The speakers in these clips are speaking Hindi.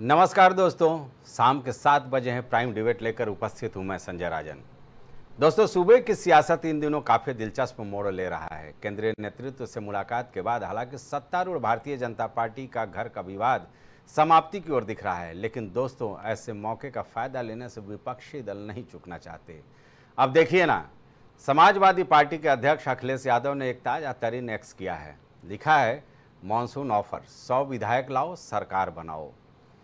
नमस्कार दोस्तों, शाम के 7 बजे हैं। प्राइम डिबेट लेकर उपस्थित हूं मैं संजय राजन। दोस्तों, सूबे की सियासत इन दिनों काफ़ी दिलचस्प मोड़ ले रहा है। केंद्रीय नेतृत्व से मुलाकात के बाद हालांकि सत्तारूढ़ भारतीय जनता पार्टी का घर का विवाद समाप्ति की ओर दिख रहा है, लेकिन दोस्तों ऐसे मौके का फायदा लेने से विपक्षी दल नहीं चूकना चाहते। अब देखिए ना, समाजवादी पार्टी के अध्यक्ष अखिलेश यादव ने एक ताजा तरीन एक्स किया है। लिखा है, मॉनसून ऑफर, 100 विधायक लाओ, सरकार बनाओ।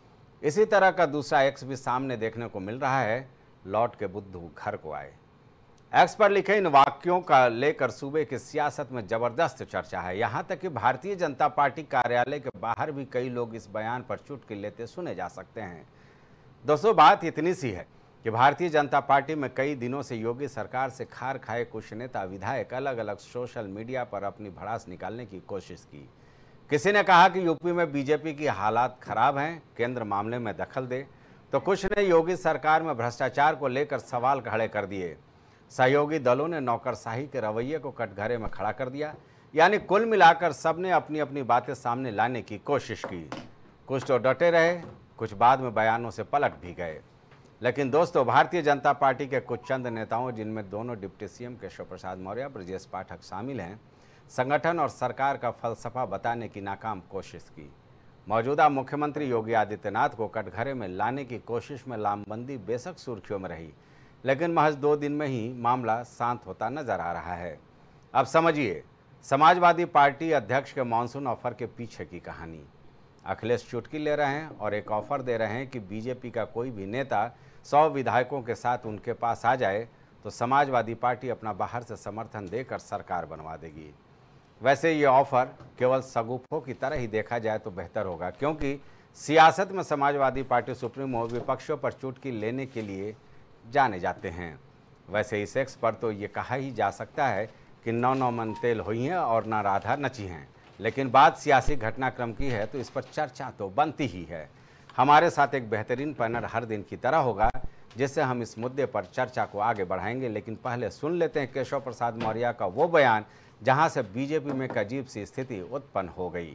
इसी तरह का दूसरा एक्स भी सामने देखने को मिल रहा है, लौट के बुद्धू घर को आए। एक्स पर लिखे इन वाक्यों का लेकर सूबे की सियासत में जबरदस्त चर्चा है। यहां तक कि भारतीय जनता पार्टी कार्यालय के बाहर भी कई लोग इस बयान पर चुटकी लेते सुने जा सकते हैं। दोस्तों, बात इतनी सी है कि भारतीय जनता पार्टी में कई दिनों से योगी सरकार से खार खाए कुछ नेता विधायक अलग अलग सोशल मीडिया पर अपनी भड़ास निकालने की कोशिश की। किसी ने कहा कि यूपी में बीजेपी की हालात खराब हैं, केंद्र मामले में दखल दे, तो कुछ ने योगी सरकार में भ्रष्टाचार को लेकर सवाल खड़े कर दिए। सहयोगी दलों ने नौकरशाही के रवैये को कटघरे में खड़ा कर दिया। यानी कुल मिलाकर सबने अपनी अपनी बातें सामने लाने की कोशिश की। कुछ तो डटे रहे, कुछ बाद में बयानों से पलट भी गए। लेकिन दोस्तों, भारतीय जनता पार्टी के कुछ चंद नेताओं, जिनमें दोनों डिप्टी सीएम केशव प्रसाद मौर्य, ब्रजेश पाठक शामिल हैं, संगठन और सरकार का फलसफा बताने की नाकाम कोशिश की। मौजूदा मुख्यमंत्री योगी आदित्यनाथ को कटघरे में लाने की कोशिश में लामबंदी बेशक सुर्खियों में रही, लेकिन महज 2 दिन में ही मामला शांत होता नजर आ रहा है। अब समझिए समाजवादी पार्टी अध्यक्ष के मॉनसून ऑफर के पीछे की कहानी। अखिलेश चुटकी ले रहे हैं और एक ऑफर दे रहे हैं कि बीजेपी का कोई भी नेता 100 विधायकों के साथ उनके पास आ जाए तो समाजवादी पार्टी अपना बाहर से समर्थन देकर सरकार बनवा देगी। वैसे ये ऑफर केवल सगुफों की तरह ही देखा जाए तो बेहतर होगा, क्योंकि सियासत में समाजवादी पार्टी सुप्रीमो विपक्षों पर चुटकी लेने के लिए जाने जाते हैं। वैसे इस एक्स पर तो ये कहा ही जा सकता है कि नौ मन तेल हुई हैं और ना राधा नची हैं, लेकिन बात सियासी घटनाक्रम की है तो इस पर चर्चा तो बनती ही है। हमारे साथ एक बेहतरीन पैनल हर दिन की तरह होगा, जिससे हम इस मुद्दे पर चर्चा को आगे बढ़ाएंगे। लेकिन पहले सुन लेते हैं केशव प्रसाद मौर्य का वो बयान जहां से बीजेपी में एक अजीब सी स्थिति उत्पन्न हो गई।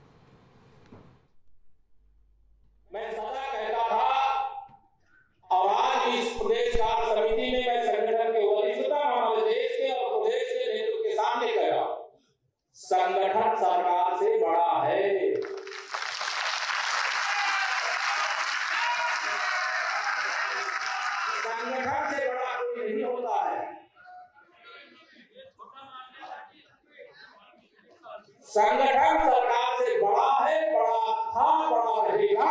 मैं सदा कहता था और आज इस प्रदेश कार्य समिति में मैं संगठन के वरिष्ठता हमारे देश के और प्रदेश के नेतृत्व के सामने कह रहा हूं, संगठन सरकार से बड़ा है। संगठन से बड़ा कोई नहीं होता है। संगठन सरकार से बड़ा है, बड़ा था, बड़ा रहेगा।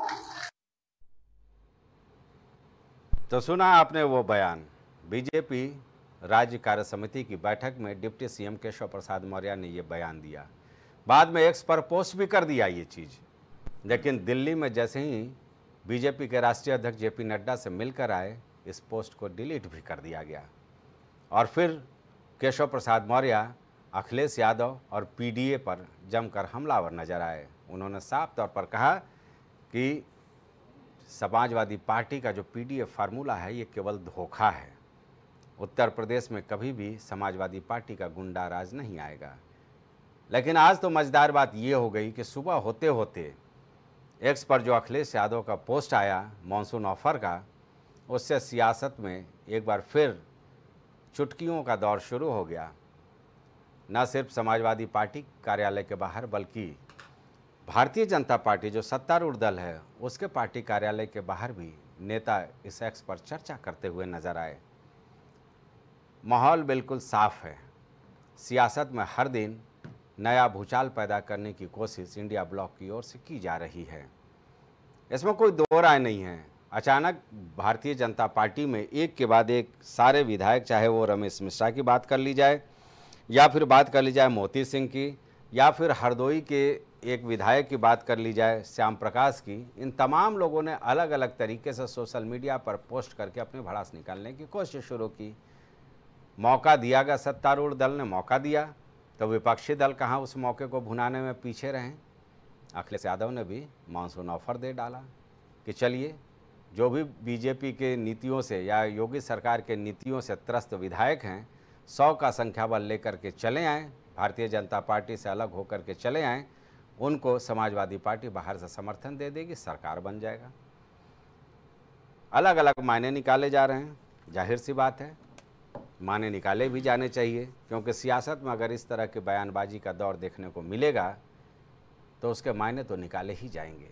तो सुना आपने वो बयान। बीजेपी राज्य कार्य समिति की बैठक में डिप्टी सीएम केशव प्रसाद मौर्य ने ये बयान दिया। बाद में एक्स पर पोस्ट भी कर दिया ये चीज़। लेकिन दिल्ली में जैसे ही बीजेपी के राष्ट्रीय अध्यक्ष जेपी नड्डा से मिलकर आए, इस पोस्ट को डिलीट भी कर दिया गया। और फिर केशव प्रसाद मौर्य अखिलेश यादव और पीडीए पर जमकर हमलावर नजर आए। उन्होंने साफ तौर पर कहा कि समाजवादी पार्टी का जो पीडीए फार्मूला है ये केवल धोखा है। उत्तर प्रदेश में कभी भी समाजवादी पार्टी का गुंडा राज नहीं आएगा। लेकिन आज तो मजेदार बात ये हो गई कि सुबह होते होते एक्स पर जो अखिलेश यादव का पोस्ट आया मॉनसून ऑफर का, उससे सियासत में एक बार फिर चुटकियों का दौर शुरू हो गया। न सिर्फ समाजवादी पार्टी कार्यालय के बाहर, बल्कि भारतीय जनता पार्टी जो सत्तारूढ़ दल है उसके पार्टी कार्यालय के बाहर भी नेता इस एक्स पर चर्चा करते हुए नजर आए। माहौल बिल्कुल साफ है। सियासत में हर दिन नया भूचाल पैदा करने की कोशिश इंडिया ब्लॉक की ओर से की जा रही है। इसमें कोई दो राय नहीं है। अचानक भारतीय जनता पार्टी में एक के बाद एक सारे विधायक, चाहे वो रमेश मिश्रा की बात कर ली जाए या फिर बात कर ली जाए मोती सिंह की, या फिर हरदोई के एक विधायक की बात कर ली जाए श्याम प्रकाश की, इन तमाम लोगों ने अलग अलग तरीके से सोशल मीडिया पर पोस्ट करके अपनी भड़ास निकालने की कोशिश शुरू की। मौका दिया गया, सत्तारूढ़ दल ने मौका दिया, तो विपक्षी दल कहाँ उस मौके को भुनाने में पीछे रहें। अखिलेश यादव ने भी मॉनसून ऑफर दे डाला कि चलिए, जो भी बीजेपी के नीतियों से या योगी सरकार के नीतियों से त्रस्त विधायक हैं, 100 का संख्या बल लेकर के चले आएँ, भारतीय जनता पार्टी से अलग होकर के चले आएँ, उनको समाजवादी पार्टी बाहर से समर्थन दे देगी, सरकार बन जाएगा। अलग अलग मायने निकाले जा रहे हैं, जाहिर सी बात है मायने निकाले भी जाने चाहिए, क्योंकि सियासत में अगर इस तरह की बयानबाजी का दौर देखने को मिलेगा तो उसके मायने तो निकाले ही जाएंगे।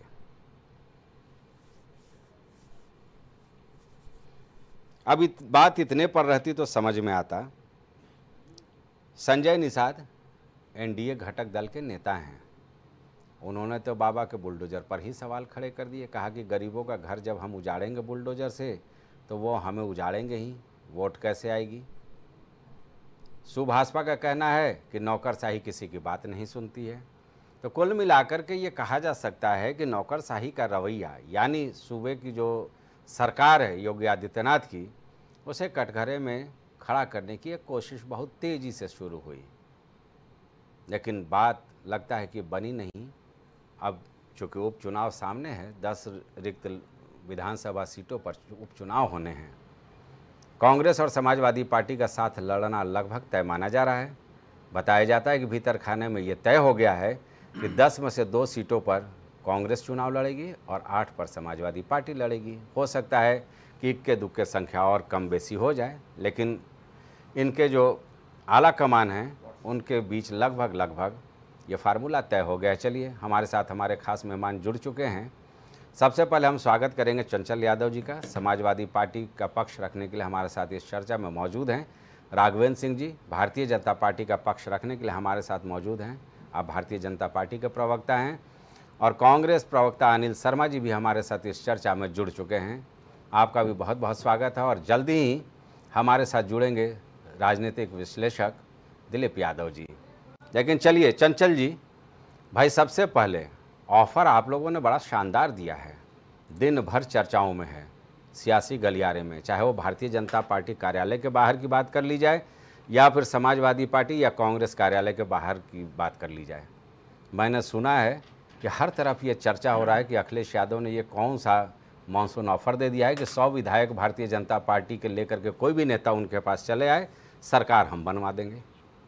अब बात इतने पर रहती तो समझ में आता। संजय निषाद एनडीए घटक दल के नेता हैं, उन्होंने तो बाबा के बुलडोजर पर ही सवाल खड़े कर दिए। कहा कि गरीबों का घर जब हम उजाड़ेंगे बुलडोजर से तो वो हमें उजाड़ेंगे ही, वोट कैसे आएगी। सुभाषपा का कहना है कि नौकरशाही किसी की बात नहीं सुनती है। तो कुल मिलाकर के ये कहा जा सकता है कि नौकरशाही का रवैया, यानी सूबे की जो सरकार है योगी आदित्यनाथ की, उसे कटघरे में खड़ा करने की एक कोशिश बहुत तेज़ी से शुरू हुई, लेकिन बात लगता है कि बनी नहीं। अब चूँकि उपचुनाव सामने है, 10 रिक्त विधानसभा सीटों पर उपचुनाव होने हैं। कांग्रेस और समाजवादी पार्टी का साथ लड़ना लगभग तय माना जा रहा है। बताया जाता है कि भीतर खाने में ये तय हो गया है कि 10 में से 2 सीटों पर कांग्रेस चुनाव लड़ेगी और 8 पर समाजवादी पार्टी लड़ेगी। हो सकता है कि इक्के दुक्के संख्या और कम बेसी हो जाए, लेकिन इनके जो आला कमान हैं उनके बीच लगभग ये फार्मूला तय हो गया है। चलिए, हमारे साथ हमारे खास मेहमान जुड़ चुके हैं। सबसे पहले हम स्वागत करेंगे चंचल यादव जी का। समाजवादी पार्टी का पक्ष रखने के लिए हमारे साथ इस चर्चा में मौजूद हैं। राघवेंद्र सिंह जी भारतीय जनता पार्टी का पक्ष रखने के लिए हमारे साथ मौजूद हैं। आप भारतीय जनता पार्टी के प्रवक्ता हैं। और कांग्रेस प्रवक्ता अनिल शर्मा जी भी हमारे साथ इस चर्चा में जुड़ चुके हैं। आपका भी बहुत बहुत स्वागत है। और जल्दी ही हमारे साथ जुड़ेंगे राजनीतिक विश्लेषक दिलीप यादव जी। लेकिन चलिए चंचल जी भाई, सबसे पहले ऑफ़र आप लोगों ने बड़ा शानदार दिया है, दिन भर चर्चाओं में है सियासी गलियारे में, चाहे वो भारतीय जनता पार्टी कार्यालय के बाहर की बात कर ली जाए या फिर समाजवादी पार्टी या कांग्रेस कार्यालय के बाहर की बात कर ली जाए। मैंने सुना है कि हर तरफ ये चर्चा हो रहा है कि अखिलेश यादव ने ये कौन सा मानसून ऑफ़र दे दिया है कि 100 विधायक भारतीय जनता पार्टी के लेकर के कोई भी नेता उनके पास चले आए, सरकार हम बनवा देंगे।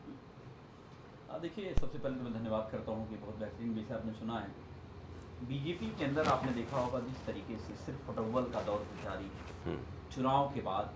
देखिए, सबसे पहले तो मैं धन्यवाद करता हूँ कि बहुत बेहतरीन विषय आपने सुना है। बीजेपी के अंदर आपने देखा होगा जिस तरीके से सिर्फ फुटबॉल का दौर जारी, चुनाव के बाद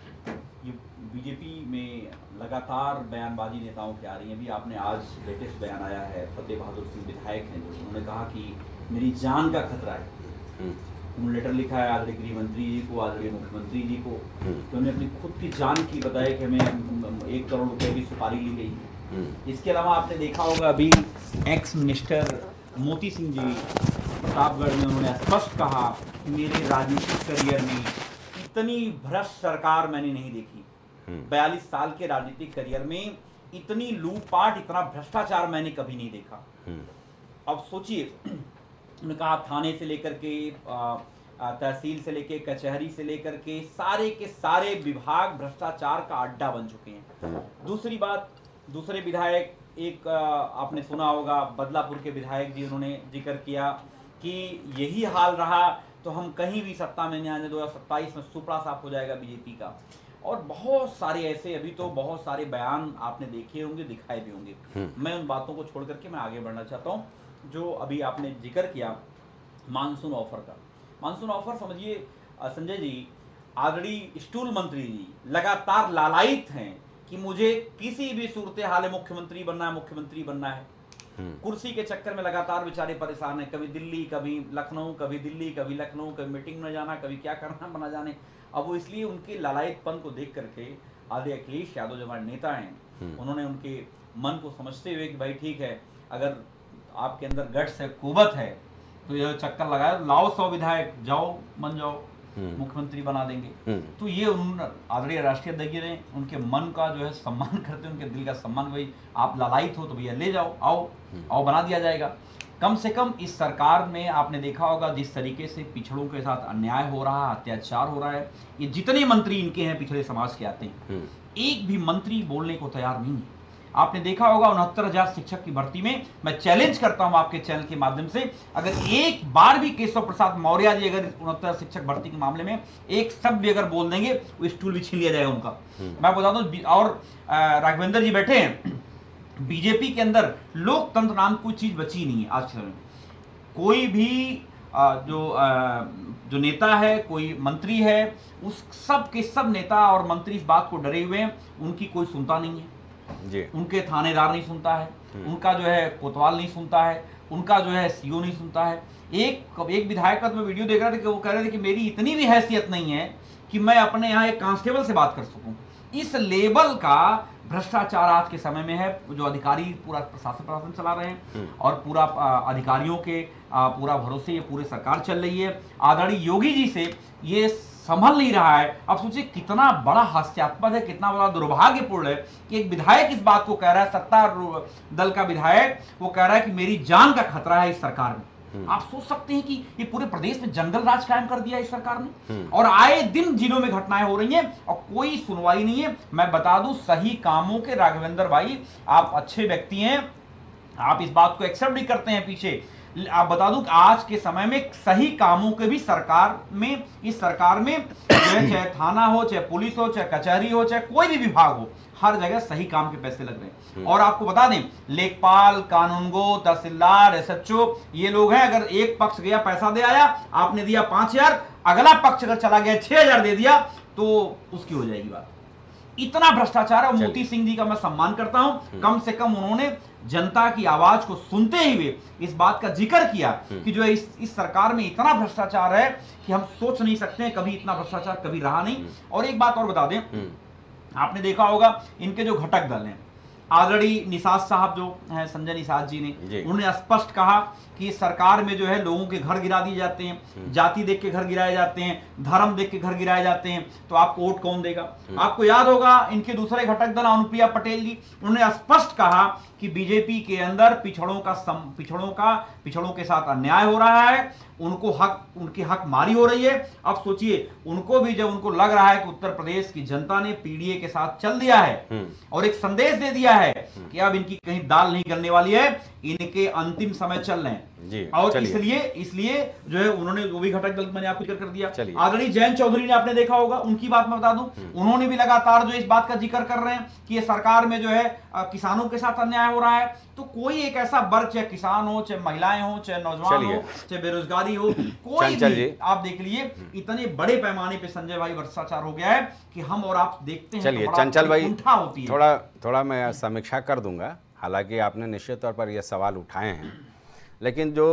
ये बीजेपी में लगातार बयानबाजी नेताओं की आ रही है। अभी आपने आज लेटेस्ट बयान आया है, फतेह बहादुर सिंह विधायक हैं, उन्होंने कहा कि मेरी जान का खतरा है। उन्होंने लेटर लिखा है आदरणीय गृह मंत्री जी को, आदरणीय मुख्यमंत्री जी को, तो उन्होंने अपनी खुद की जान की बताया कि हमें 1 करोड़ रुपए की सुपारी ली गई। इसके अलावा आपने देखा होगा अभी एक्स मिनिस्टर मोती सिंह जी प्रतापगढ़ में उन्होंने स्पष्ट कहा कि मेरे राजनीतिक करियर में इतनी भ्रष्ट सरकार मैंने नहीं देखी। 42 साल के राजनीतिक करियर में इतनी लूटपाट, इतना भ्रष्टाचार मैंने कभी नहीं देखा। अब सोचिए, उन्होंने कहा थाने से लेकर के तहसील से लेकर कचहरी से लेकर के सारे विभाग भ्रष्टाचार का अड्डा बन चुके हैं। दूसरी बात, दूसरे विधायक, एक आपने सुना होगा बदलापुर के विधायक जी, उन्होंने जिक्र किया कि यही हाल रहा तो हम कहीं भी सत्ता में नहीं आने, 2027 में सुपड़ा साफ हो जाएगा बीजेपी का। और बहुत सारे ऐसे, अभी तो बहुत सारे बयान आपने देखे होंगे, दिखाए भी होंगे। मैं उन बातों को छोड़ करके मैं आगे बढ़ना चाहता हूँ। जो अभी आपने जिक्र किया मानसून ऑफर का, मानसून ऑफर समझिए संजय जी, आदरणीय स्टूल मंत्री जी लगातार लालायित हैं कि मुझे किसी भी सूरत हाल में मुख्यमंत्री बनना है। कुर्सी के चक्कर में लगातार बेचारे परेशान हैं, कभी दिल्ली, कभी लखनऊ, कभी दिल्ली, कभी लखनऊ, कभी मीटिंग में जाना, कभी क्या करना बना जाने। अब वो इसलिए उनके लालायितपन को देख करके आदरणीय अखिलेश यादव जो हमारे नेता हैं, उन्होंने उनके मन को समझते हुए कि भाई ठीक है, अगर आपके अंदर गट्स है, कुवत है, तो यह चक्कर लगाए, लाओ 100 विधायक, जाओ बन जाओ, मुख्यमंत्री बना देंगे। तो ये उन्होंने आदरणीय राष्ट्रीय अध्यक्ष ने उनके मन का जो है सम्मान करते, उनके दिल का सम्मान, भाई आप लालायित हो तो भैया ले जाओ, आओ बना दिया जाएगा। कम से कम इस सरकार में आपने देखा होगा जिस तरीके से पिछड़ों के साथ अन्याय हो रहा है, अत्याचार हो रहा है। ये जितने मंत्री इनके हैं पिछड़े समाज के आते हैं, एक भी मंत्री बोलने को तैयार नहीं है। आपने देखा होगा 69,000 शिक्षक की भर्ती में, मैं चैलेंज करता हूं आपके चैनल के माध्यम से, अगर एक बार भी केशव प्रसाद मौर्य जी अगर 69 शिक्षक भर्ती के मामले में एक शब्द भी अगर बोल देंगे, वो स्टूल भी छीन लिया जाएगा उनका। मैं बता दूं, और राघवेंद्र जी बैठे हैं, बीजेपी के अंदर लोकतंत्र नाम कोई चीज बची नहीं है आज के समय में। कोई भी जो नेता है, कोई मंत्री है, उस सब के सब नेता और मंत्री इस बात को डरे हुए हैं, उनकी कोई सुनता नहीं है जी। उनके थानेदार नहीं सुनता है, उनका जो है कोतवाल नहीं सुनता है, उनका जो है सीओ नहीं सुनता है। एक विधायक का तो मैं वीडियो देख रहा था कि वो कह रहे थे कि मेरी इतनी भी हैसियत नहीं है कि मैं अपने यहाँ एक कांस्टेबल से बात कर सकूं। इस लेवल का भ्रष्टाचार आज के समय में है। जो अधिकारी पूरा प्रशासन चला रहे हैं और पूरा अधिकारियों के पूरा भरोसे ये पूरी सरकार चल रही है। आदरणीय योगी जी से ये संभल नहीं रहा है। अब सोचिए कितना बड़ा हास्यास्पद है, कितना बड़ा दुर्भाग्यपूर्ण है कि एक विधायक इस बात को कह रहा है, सत्ता दल का विधायक वो कह रहा है कि मेरी जान का खतरा है इस सरकार में। आप सोच सकते हैं कि ये पूरे प्रदेश में जंगल राज कायम कर दिया इस सरकार ने, और आए दिन जिलों में घटनाएं हो रही हैं और कोई सुनवाई नहीं है। मैं बता दूं, सही कामों के राघवेंद्र भाई आप अच्छे व्यक्ति हैं, आप इस बात को एक्सेप्ट भी करते हैं पीछे। आप बता दूं कि आज के समय में सही कामों के भी सरकार में, इस सरकार में चाहे थाना हो, चाहे पुलिस हो, चाहे कचहरी हो, चाहे कोई भी विभाग हो, हर जगह सही काम के पैसे लग रहे हैं। और आपको बता दें, लेखपाल, कानूनगो, तहसीलदार, एसएचओ, ये लोग हैं। अगर एक पक्ष गया पैसा दे आया, आपने दिया 5000, अगला पक्ष अगर चला गया 6000 दे दिया तो उसकी हो जाएगी बात। इतना भ्रष्टाचार है। मोती सिंह जी का मैं सम्मान करता हूं, कम से कम उन्होंने जनता की आवाज को सुनते हुए इस बात का जिक्र किया कि जो इस सरकार में इतना भ्रष्टाचार है कि हम सोच नहीं सकते हैं, कभी इतना भ्रष्टाचार कभी रहा नहीं। और एक बात और बता दें, आपने देखा होगा इनके जो घटक दल हैं, आदरणीय निषाद साहब जो हैं, संजय निषाद जी ने, उन्होंने स्पष्ट कहा कि सरकार में जो है लोगों के घर गिरा दिए जाते हैं, जाति देख के घर गिराए जाते हैं, धर्म देख के घर गिराए जाते हैं, तो आपको वोट कौन देगा। आपको याद होगा इनके दूसरे घटक दल अनुप्रिया पटेल जी, उन्होंने स्पष्ट कहा कि बीजेपी के अंदर पिछड़ों के साथ अन्याय हो रहा है, उनकी हक मारी हो रही है। अब सोचिए, उनको भी जब उनको लग रहा है कि उत्तर प्रदेश की जनता ने पीडीए के साथ चल दिया है और एक संदेश दे दिया है कि अब इनकी कहीं दाल नहीं गलने वाली है, इनके अंतिम समय चल रहे हैं जी। और इसलिए जो है उन्होंने वो भी घटक दल मैंने आपको जिक्र कर दिया। आदरणीय जयंत चौधरी ने आपने देखा होगा, उनकी बात मैं बता दूं, उन्होंने भी लगातार जो इस बात का जिक्र कर रहे हैं कि ये सरकार में जो है किसानों के साथ अन्याय हो रहा है। तो कोई एक ऐसा वर्ग, चाहे किसान हो, चाहे महिलाएं हो, चाहे नौजवान हो, चाहे बेरोजगारी हो, कोई भी आप देख लिए, इतने बड़े पैमाने पे संजय भाई भ्रष्टाचार हो गया है कि हम और आप देखते हैं। चलिए चंचल भाई, थोड़ा मैं समीक्षा कर दूंगा। हालांकि आपने निश्चित तौर पर यह सवाल उठाए हैं, लेकिन जो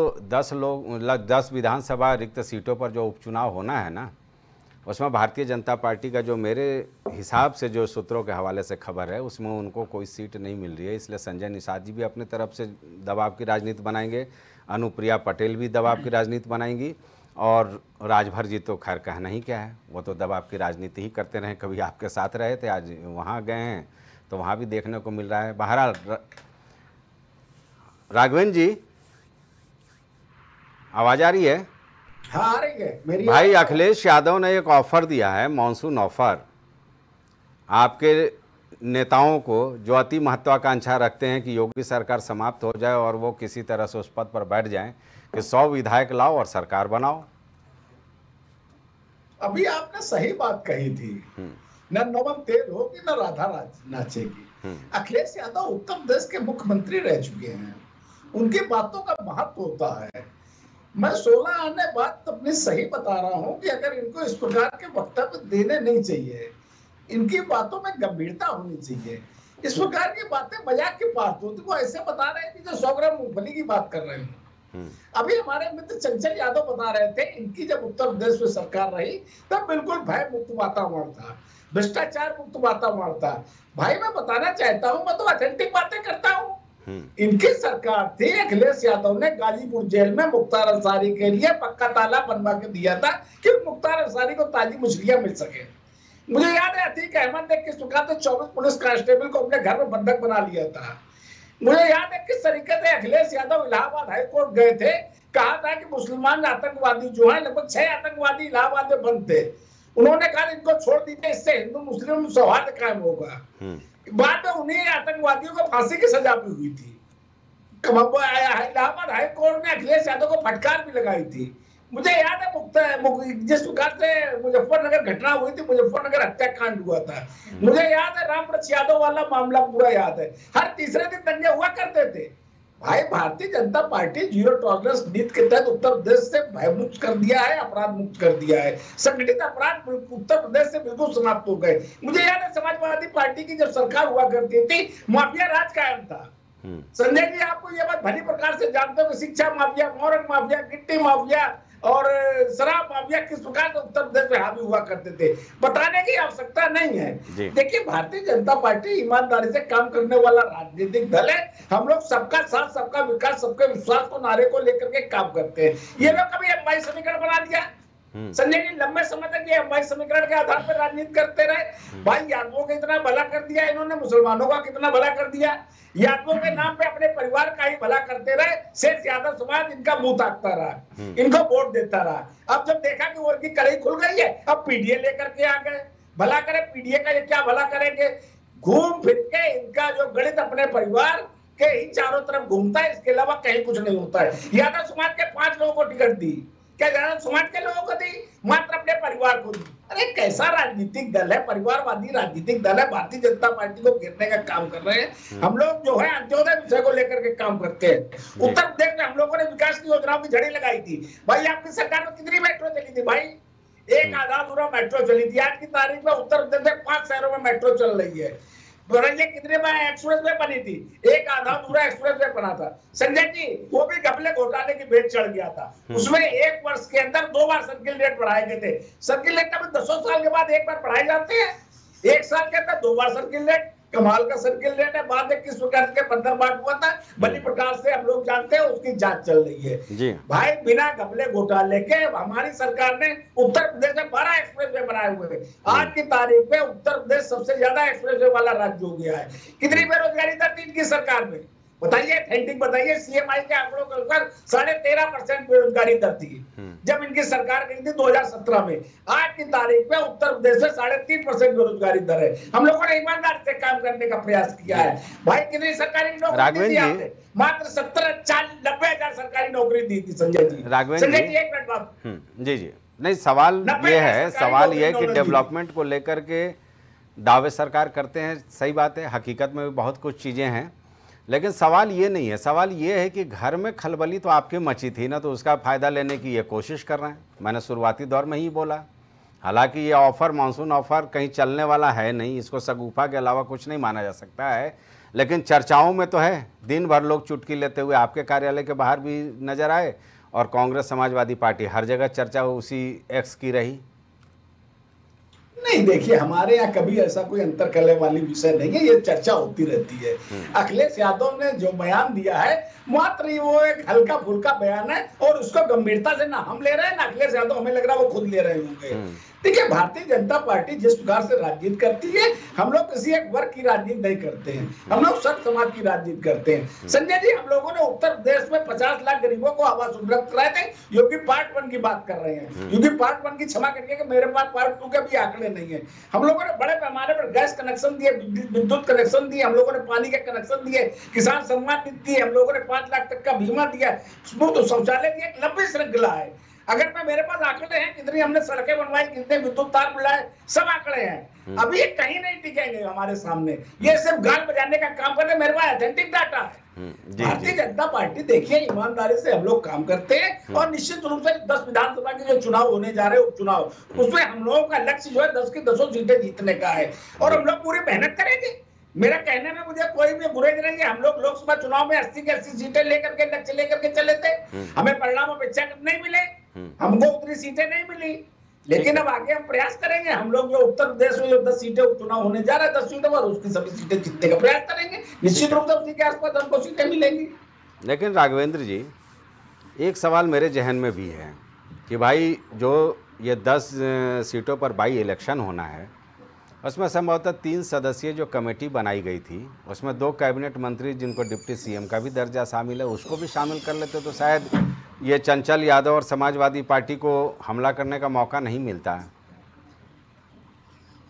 10 विधानसभा रिक्त सीटों पर जो उपचुनाव होना है ना, उसमें भारतीय जनता पार्टी का जो मेरे हिसाब से जो सूत्रों के हवाले से खबर है, उसमें उनको कोई सीट नहीं मिल रही है। इसलिए संजय निषाद जी भी अपनी तरफ से दबाव की राजनीति बनाएंगे, अनुप्रिया पटेल भी दबाव की राजनीति बनाएंगी, और राजभर जी तो खैर कहना ही क्या है, वो तो दबाव की राजनीति ही करते रहे। कभी आपके साथ रहे थे, आज वहाँ गए हैं तो वहाँ भी देखने को मिल रहा है। बहरहाल राघवेंद्र जी, आवाज़ आ रही है? हाँ, आ रही है मेरी। भाई अखिलेश यादव ने एक ऑफर दिया है, मॉनसून ऑफर, आपके नेताओं को जो अति महत्वाकांक्षा रखते हैं कि योगी सरकार समाप्त हो जाए और वो किसी तरह से उस पद पर बैठ जाएं, कि 100 विधायक लाओ और सरकार बनाओ। अभी आपने सही बात कही थी, न नमन तेल होगी न राधा नाचेगी। अखिलेश यादव उत्तर प्रदेश के मुख्यमंत्री रह चुके हैं, उनकी बातों का महत्व होता है। मैं 16 आने बाद अपनी सही बता रहा हूं कि अगर इनको इस प्रकार के वक्तव्य देने नहीं चाहिए, इनकी बातों में गंभीरता होनी चाहिए। इस प्रकार की बातें मजाक की बात होती, वो ऐसे बता रहे थे जो 100 ग्राम मूंगफली की बात कर रहे हैं। अभी हमारे मित्र चंचल यादव बता रहे थे, इनकी जब उत्तर प्रदेश में सरकार रही तब बिल्कुल भय मुक्त वातावरण था, भ्रष्टाचार मुक्त वातावरण था। भाई मैं बताना चाहता हूं, मैं तो ऑथेंटिक बातें करता हूं। इनकी सरकार थी, अखिलेश यादव ने गाजीपुर जेल में मुख्तार अंसारी के लिए पक्का ताला बनवा के दिया था कि मुख्तार अंसारी को ताजी मछलियां मिल सके। मुझे याद है अतीक अहमद ने किस प्रकार से 24 पुलिस कांस्टेबल को अपने घर में बंधक बना लिया था। मुझे याद है किस तरीके से अखिलेश यादव इलाहाबाद हाईकोर्ट गए थे, कहा था कि मुसलमान आतंकवादी जो है, लगभग 6 आतंकवादी इलाहाबाद में बंद थे, उन्होंने कहा इनको छोड़ दीजिए, इससे हिंदू मुस्लिम सौहार्द कायम होगा। बाद में उन्हीं आतंकवादियों को फांसी की सजा भी हुई थी। इलाहाबाद हाईकोर्ट ने अखिलेश यादव को फटकार भी लगाई थी। मुझे याद है जिस प्रकार से मुजफ्फरनगर घटना हुई थी, मुजफ्फरनगर हत्याकांड हुआ था, मुझे याद है रामप्रसाद यादव वाला मामला पूरा याद है। हर तीसरे दिन दंगे हुआ करते थे। भाई Bharatiya Janata party zero tolerance नीति के तहत उत्तर प्रदेश से भय मुक्त कर दिया है, अपराध मुक्त कर दिया है। संगठित अपराध उत्तर प्रदेश से बिल्कुल समाप्त हो गए। मुझे याद है समाजवादी पार्टी की जब सरकार हुआ करती थी, माफिया राज कायम था। संजय जी, आपको ये बात भली प्रकार से जानते हो कि शिक्षा माफिया, मोरंग माफिया, गिट्टी माफिया और शराब माफिया किस प्रकार से उत्तर प्रदेश में हावी हुआ करते थे, बताने की आवश्यकता नहीं है। देखिए, भारतीय जनता पार्टी ईमानदारी से काम करने वाला राजनीतिक दल है। हम लोग सबका साथ, सबका विकास, सबके विश्वास को नारे को लेकर के काम करते हैं। ये लोग कभी अंबाई समीकरण बना दिया संजय जी, लंबे समय तक ये अंबाई समीकरण के आधार पर राजनीति करते रहे। भाई यादवों को इतना भला कर दिया इन्होंने, मुसलमानों का कितना भला कर दिया। यादवों के नाम पे अपने परिवार का ही भला करते रहे। शेष यादव समाज इनका मुंह ताकता रहा, इनको वोट देता रहा। अब जब देखा कि उनकी कड़ाई खुल गई है, अब पीडीए लेकर के आ गए। भला करे पीडीए का, ये क्या भला करेंगे? घूम फिर के इनका जो गणित अपने परिवार के ही चारों तरफ घूमता है, इसके अलावा कहीं कुछ नहीं होता है। यादव समाज के 5 लोगों को टिकट दी, क्या यादव समाज के लोगों को दी? मात्र अपने परिवार को दी। अरे कैसा राजनीतिक दल है, परिवारवादी राजनीतिक दल है। भारतीय जनता पार्टी को गिरने का काम कर रहे हैं। हम लोग जो है अंत्योदय विषय को लेकर के काम करते हैं। उत्तर प्रदेश में हम लोगों ने विकास की योजनाओं की झड़ी लगाई थी। भाई आपकी सरकार में कितनी मेट्रो चली थी? भाई एक आधा अधूरा मेट्रो चली थी। आज की तारीख में उत्तर प्रदेश में 5 शहरों में मेट्रो चल रही है। बरैली कितने में एक्सप्रेस वे बनी थी? एक आधा पूरा एक्सप्रेस वे बना था। संजय जी, वो भी घपले घोटाले की भेंट चढ़ गया था। उसमें 1 वर्ष के अंदर 2 बार सर्किल रेट बढ़ाए गए थे। सर्किल रेट कभी 10 साल के बाद 1 बार बढ़ाए जाते हैं? 1 साल के अंदर 2 बार सर्किल रेट, कमाल का सर्किल रेट है। बाद में किस प्रकार के बंदरबाट हुआ था, बड़ी प्रकार से हम लोग जानते हैं, उसकी जांच चल रही है जी। भाई बिना घपले घोटाले के हमारी सरकार ने उत्तर प्रदेश में 12 एक्सप्रेस वे बनाए हुए हैं। आज की तारीख में उत्तर प्रदेश सबसे ज्यादा एक्सप्रेस वे वाला राज्य हो गया है। कितनी बेरोजगारी दर थी इनकी सरकार में? बताइए, अथेंटिक बताइए। सीएमआई के आंकड़ों के अनुसार 13.5% बेरोजगारी दर थी जब इनकी सरकार गई थी 2017 में। आज की तारीख में उत्तर प्रदेश में 3.5% बेरोजगारी दर है। हम लोगों ने ईमानदारी से काम करने का प्रयास किया है। भाई कितनी सरकारी नौकरी दी आपने? मात्र 90 हजार सरकारी नौकरी दी थी। संजय जी, संजय जी एक मिनट बात। जी जी, नहीं सवाल ये है कि डेवलपमेंट को लेकर के दावे सरकार करते हैं, सही बात है, हकीकत में भी बहुत कुछ चीजें हैं, लेकिन सवाल ये नहीं है। सवाल ये है कि घर में खलबली तो आपकी मची थी ना, तो उसका फ़ायदा लेने की ये कोशिश कर रहे हैं। मैंने शुरुआती दौर में ही बोला। हालांकि ये ऑफ़र, मानसून ऑफ़र कहीं चलने वाला है नहीं, इसको शगुफा के अलावा कुछ नहीं माना जा सकता है, लेकिन चर्चाओं में तो है। दिन भर लोग चुटकी लेते हुए आपके कार्यालय के बाहर भी नज़र आए, और कांग्रेस समाजवादी पार्टी हर जगह चर्चा उसी एक्स की रही। नहीं, देखिए हमारे यहाँ कभी ऐसा कोई अंतर करने वाली विषय नहीं है, ये चर्चा होती रहती है। अखिलेश यादव ने जो बयान दिया है मात्र वो एक हल्का फुल्का बयान है, और उसको गंभीरता से ना हम ले रहे हैं ना अखिलेश यादव, हमें लग रहा है वो खुद ले रहे होंगे। देखिए, भारतीय जनता पार्टी जिस प्रकार से राजनीति करती है, हम लोग किसी एक वर्ग की राजनीति नहीं करते हैं, हम लोग सब समाज की राजनीति करते हैं। संजय जी, हम लोगों ने उत्तर प्रदेश में 50 लाख गरीबों को आवास उपलब्ध कराए थे। योगी पार्ट 1 की बात कर रहे हैं। योगी पार्ट 1 की क्षमा करिए कि मेरे पास पार्ट 2 के भी आंकड़े नहीं है। हम लोगों ने बड़े पैमाने पर गैस कनेक्शन दिए, विद्युत कनेक्शन दिए, हम लोगों ने पानी के कनेक्शन दिए, किसान सम्मान निधि दिए, हम लोगों ने 5 लाख तक का बीमा दिया, तो शौचालय की एक लंबी श्रृंखला है। अगर मैं मेरे पास आंकड़े हैं, कितनी हमने सड़कें बनवाई, कितने विद्युत तार मिलाए, सब आंकड़े हैं। अभी ये कहीं नहीं टिकेंगे हमारे सामने, ये सिर्फ गाल बजाने का काम करते। मेरे पास ऑथेंटिक डाटा है। भारतीय जनता पार्टी देखिए ईमानदारी से हम लोग काम करते हैं, और निश्चित रूप से 10 विधानसभा के जो चुनाव होने जा रहे हैं, उपचुनाव, उसमें हम लोगों का लक्ष्य जो है 10 की 10 सीटें जीतने का है, और हम लोग पूरी मेहनत करेंगे। मेरा कहने में मुझे कोई भी बुराई नहीं है। हम लोग लोकसभा चुनाव में 80 की 80 सीटें लेकर के लक्ष्य लेकर के चले थे। हमें परिणाम अपेक्षा नहीं मिले, हमको उतनी सीटें नहीं मिली, लेकिन अब आगे हम प्रयास करेंगे। हम लोग जो उत्तर प्रदेश में जो 10 सीटें उपचुनाव होने जा रहा है, 10 सीटों पर उसकी सभी सीटें जीतने का प्रयास करेंगे। निश्चित रूप से उसी के आसपास हमको सीटें मिलेंगी। लेकिन राघवेंद्र जी, एक सवाल मेरे जहन में भी है कि भाई जो ये 10 सीटों पर बाई इलेक्शन होना है, उसमें संभवतः 3 सदस्यीय जो कमेटी बनाई गई थी, उसमें 2 कैबिनेट मंत्री जिनको डिप्टी सीएम का भी दर्जा शामिल है, उसको भी शामिल कर लेते तो शायद ये चंचल यादव और समाजवादी पार्टी को हमला करने का मौका नहीं मिलता है।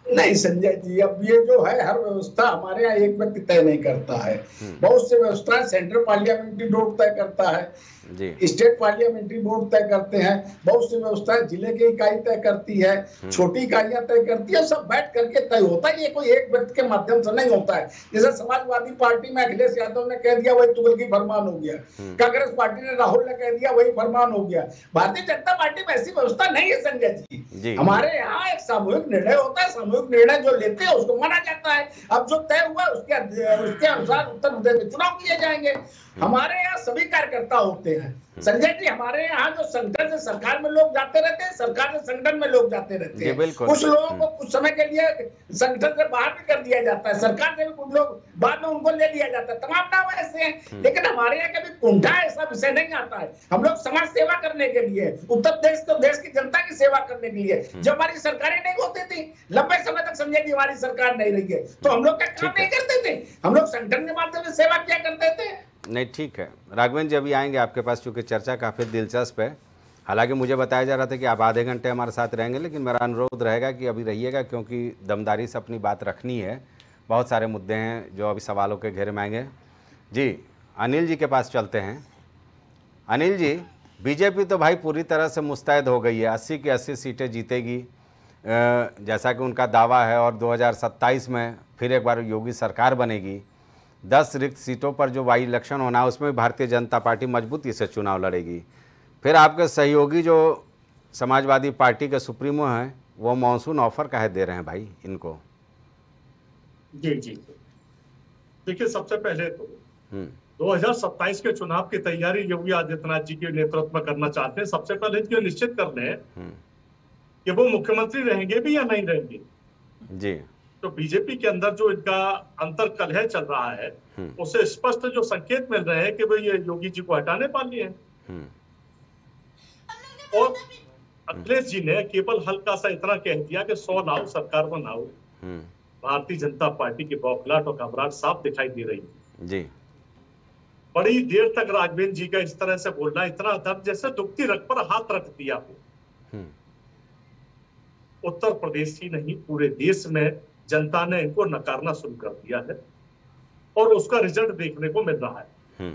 नहीं संजय जी, अब ये जो है हर व्यवस्था हमारे यहाँ एक व्यक्ति तय नहीं करता है। बहुत से व्यवस्थाएं सेंट्रल पार्लियामेंट्री बोर्ड तय करता है जी, स्टेट पार्लियामेंट्री बोर्ड तय करते हैं, बहुत सी व्यवस्थाएं जिले की इकाई तय करती है, छोटी इकाइयां तय करती है, सब बैठ करके तय होता है। ये कोई एक व्यक्ति के माध्यम से नहीं होता है। जैसे समाजवादी पार्टी में अखिलेश यादव ने कह दिया वही तुगलकी फरमान हो गया, कांग्रेस पार्टी ने राहुल ने कह दिया वही फरमान हो गया। भारतीय जनता पार्टी में ऐसी व्यवस्था नहीं है संजय जी। हमारे यहाँ एक सामूहिक निर्णय होता है, सामूहिक निर्णय जो लेते हैं उसको माना जाता है। अब जो तय हुआ उसके अनुसार उत्तर प्रदेश में चुनाव किए जाएंगे। हमारे यहाँ सभी कार्यकर्ता होते हैं संजय जी। हमारे यहाँ जो संगठन से सरकार में लोग जाते रहते हैं, सरकार से संगठन में लोग जाते रहते हैं। कुछ लोगों को कुछ समय के लिए संगठन से बाहर भी कर दिया जाता है, सरकार से भी कुछ लोग बाद में उनको ले लिया जाता है। तमाम नाम ऐसे हैं, लेकिन हमारे यहाँ कभी कुंठा ऐसा विषय नहीं आता है। हम लोग समाज सेवा करने के लिए, उत्तर प्रदेश तो देश की जनता की सेवा करने के लिए। जब हमारी सरकारें नहीं होती थी, लंबे समय तक संजय जी हमारी सरकार नहीं रही है, तो हम लोग क्या काम नहीं करते थे? हम लोग संगठन के माध्यम से सेवा क्या करते थे? नहीं, ठीक है राघवेंद्र जी, अभी आएंगे आपके पास, चूँकि चर्चा काफ़ी दिलचस्प है। हालांकि मुझे बताया जा रहा था कि आप आधे घंटे हमारे साथ रहेंगे, लेकिन मेरा अनुरोध रहेगा कि अभी रहिएगा, क्योंकि दमदारी से अपनी बात रखनी है। बहुत सारे मुद्दे हैं जो अभी सवालों के घेरे में आएंगे। जी, अनिल जी के पास चलते हैं। अनिल जी, बीजेपी तो भाई पूरी तरह से मुस्तैद हो गई है, 80 की 80 सीटें जीतेगी जैसा कि उनका दावा है, और 2027 में फिर एक बार योगी सरकार बनेगी। 10 रिक्त सीटों पर जो वाई इलेक्शन होना है उसमें भारतीय जनता पार्टी मजबूती से चुनाव लड़ेगी। फिर आपके सहयोगी जो समाजवादी पार्टी के सुप्रीमो हैं वो मॉनसून ऑफर काहे दे रहे हैं भाई इनको? जी जी, देखिए सबसे पहले तो 2027 के चुनाव की तैयारी योगी आदित्यनाथ जी के नेतृत्व में करना चाहते हैं। सबसे पहले इसको निश्चित कर लें कि वो मुख्यमंत्री रहेंगे भी या नहीं रहेंगे जी। तो बीजेपी के अंदर जो इनका अंतर कलह चल रहा है उससे स्पष्ट जो संकेत मिल रहे हैं कि भाई ये योगी जी को हटाने वाले हैं। और अखिलेश जी ने केवल हल्का सा इतना कह दिया कि 100 लाओ सरकार बनाओ। भारतीय जनता पार्टी की बौखलाहट और घबराहट साफ दिखाई दे रही है जी। बड़ी देर तक राघवेंद्र जी का इस तरह से बोलना, इतना दर्द जैसे दुखती रग पर हाथ रख दिया हो। उत्तर प्रदेश ही नहीं पूरे देश में जनता ने इनको नकारना शुरू कर दिया है और उसका रिजल्ट देखने को मिल रहा है।